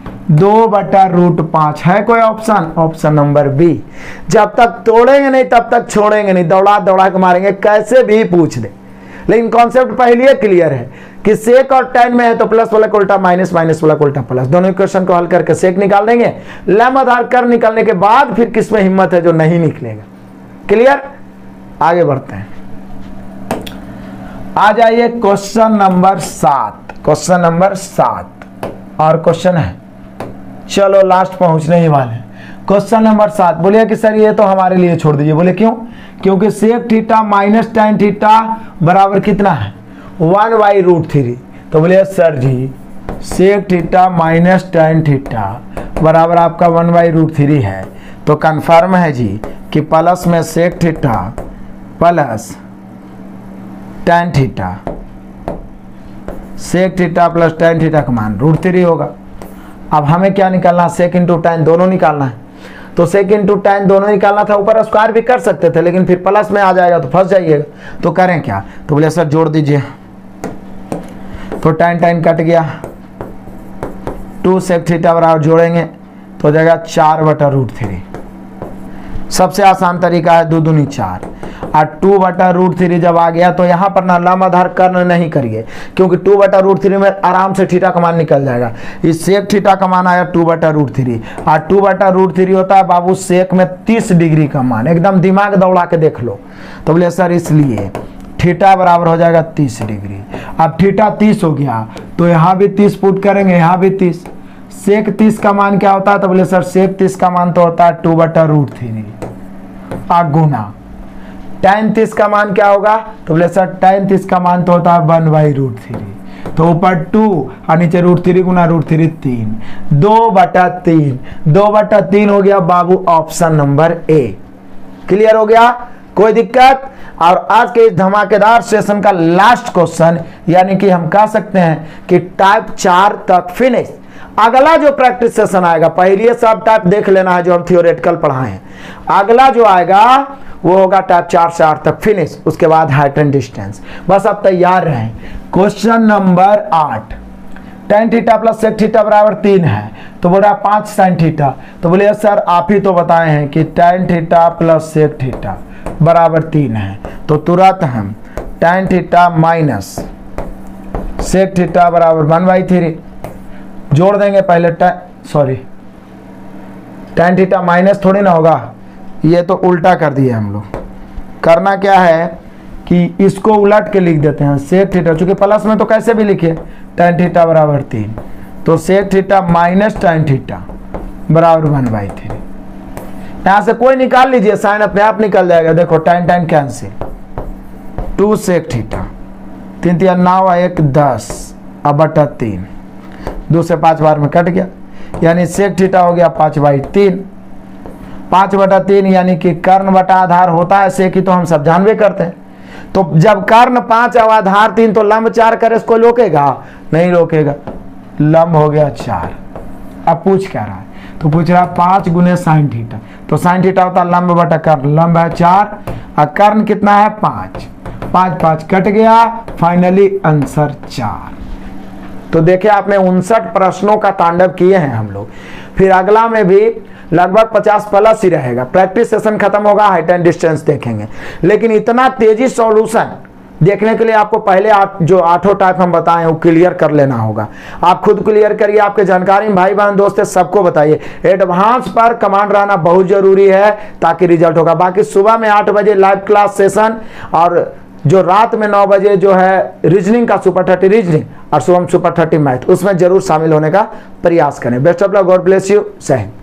2/√5 है कोई ऑप्शन? Option number B. जब तक तोड़ेंगे नहीं तब तक छोड़ेंगे नहीं, दौड़ा दौड़ा के मारेंगे, कैसे भी पूछ दे। लेकिन कॉन्सेप्ट पहले क्लियर है कि सेक और tan में है तो प्लस वाला को उल्टा माइनस, माइनस वाला को उल्टा प्लस, दोनों इक्वेशन को हल करके सेक निकाल देंगे। लंब आधार कर्ण निकालने के बाद फिर किसमें हिम्मत है जो नहीं निकलेगा। क्लियर? आगे बढ़ते हैं, आ जाइए क्वेश्चन नंबर 7। क्वेश्चन नंबर 7 और क्वेश्चन है, चलो लास्ट पहुंचने ही वाले हैं। क्वेश्चन नंबर 7 बोलिए कि सर ये तो हमारे लिए छोड़ दीजिए। बोले क्यों? क्योंकि sec theta minus tan theta बराबर कितना है? 1/√3। तो बोले sir ji sec theta minus tan theta बराबर आपका 1/√3 है। तो कन्फर्म है जी कि प्लस में sec theta plus tan theta, sec theta plus tan theta का मान √3 होगा। अब हमें क्या निकालना, सेक इंटू tan दोनों निकालना है। तो सेक इंटू tan दोनों निकालना था, ऊपर स्क्वायर भी कर सकते थे लेकिन फिर प्लस में आ जाएगा तो फंस जाइएगा। तो करें क्या, तो बोले सर जोड़ दीजिए। तो tan कट गया, 2 सेक थीटा बराबर जोड़ेंगे तो हो जाएगा 4/√3। सबसे आसान तरीका है 2 दूनी 4 और 2/√3 जब आ गया तो यहाँ पर ना लंब आधार कर्ण नहीं करिए, क्योंकि 2/√3 में आराम से थीटा का मान निकल जाएगा। इस सेक थीटा का मान आया 2/√3 और 2/√3 होता है बाबू सेक में 30 डिग्री का मान। एकदम दिमाग दौड़ा के देख लो। तो बोले सर इसलिए थीटा बराबर हो जाएगा 30 डिग्री। अब थीटा 30 हो गया तो यहाँ भी 30 पुट करेंगे, यहाँ भी 30। सेक 30 का मान क्या होता है, तो बोले सर सेक 30 का मान तो होता है 2/√3 गुना tan 30 का मान क्या होगा, तो बोले सर tan 30 का मान तो होता है 1/√3। तो ऊपर 2 और नीचे √3 गुना √3 3, 2/3। 2/3 हो गया बाबू ऑप्शन नंबर ए। क्लियर हो गया, कोई दिक्कत। और आज के इस धमाकेदार सेशन का लास्ट क्वेश्चन, यानी कि हम कह सकते हैं कि टाइप 4 तक फिनिश। अगला जो प्रैक्टिस सेशन आएगा, पहले सब टाइप देख लेना है जो हम थियोरेटिकल पढ़ाए हैं। अगला जो आएगा वो होगा टाइप 4 से 8 तक फिनिश, उसके बाद हाइट एंड डिस्टेंस। बस अब तैयार रहें। Question number 8, tan theta plus sec theta बराबर 3 है, तो बोल रहा 5 sin थीटा। तो बोले सर आप ही तो बताए हैं कि tan theta plus sec theta बराबर 3 है। तो तुरंत हम tan theta minus sec theta बराबर 1/3 जोड़ देंगे। पहले tan थीटा माइनस थोड़ी ना होगा, ये तो उल्टा कर दिए हम लोग। करना क्या है कि इसको उलट के लिख देते हैं सेक थीटा, चूंकि प्लस में तो कैसे भी लिखे tan थीटा बराबर 3, तो sec theta minus tan theta बराबर 1/3। यहां से कोई निकाल लीजिए, साइन अपने आप निकल जाएगा। देखो tan कैंसिल, 2 सेक थीटा, 3 3 9 1 10 /3, 2 से 5 बार में कट गया, यानी सेक थीटा हो गया 5/3। 5/3 यानी कि कर्ण बटा आधार होता है सेक ही, तो हम सब जानवे करते हैं। तो जब कर्ण 5 और आधार 3 तो लंब 4 करे, इसको रोकेगा नहीं, रोकेगा। लंब हो गया 4। अब पूछ क्या रहा है, तो पूछ रहा 5 गुने साइन थीटा। तो साइन थीटा होता है लंब बटा कर्ण, लंब है 4 और कर्ण कितना है 5। 5 5 कट गया, फाइनली आंसर 4। तो देखिए आपने 59 प्रश्नों का तांडव किए हैं हम लोग। फिर अगला में भी लगभग 50 प्लस ही रहेगा। प्रैक्टिस सेशन खत्म होगा, हाइट एंड डिस्टेंस देखेंगे। लेकिन इतना तेजी सॉल्यूशन देखने के लिए आपको पहले जो 8 टाइप हम बताए हैं वो क्लियर कर लेना होगा। आप खुद क्लियर करिए, आपके जानकारी में भाई बहन दोस्त सबको बताइए। एडवांस पर कमांड रहना बहुत जरूरी है ताकि रिजल्ट होगा। बाकी सुबह में 8 बजे लाइव क्लास सेशन और जो रात में 9 बजे जो है रीजनिंग का सुपर 30 रीजनिंग और सुबह सुपर 30 मैथ, उसमें जरूर शामिल होने का प्रयास करें। Best of luck, god bless you, जय हिंद।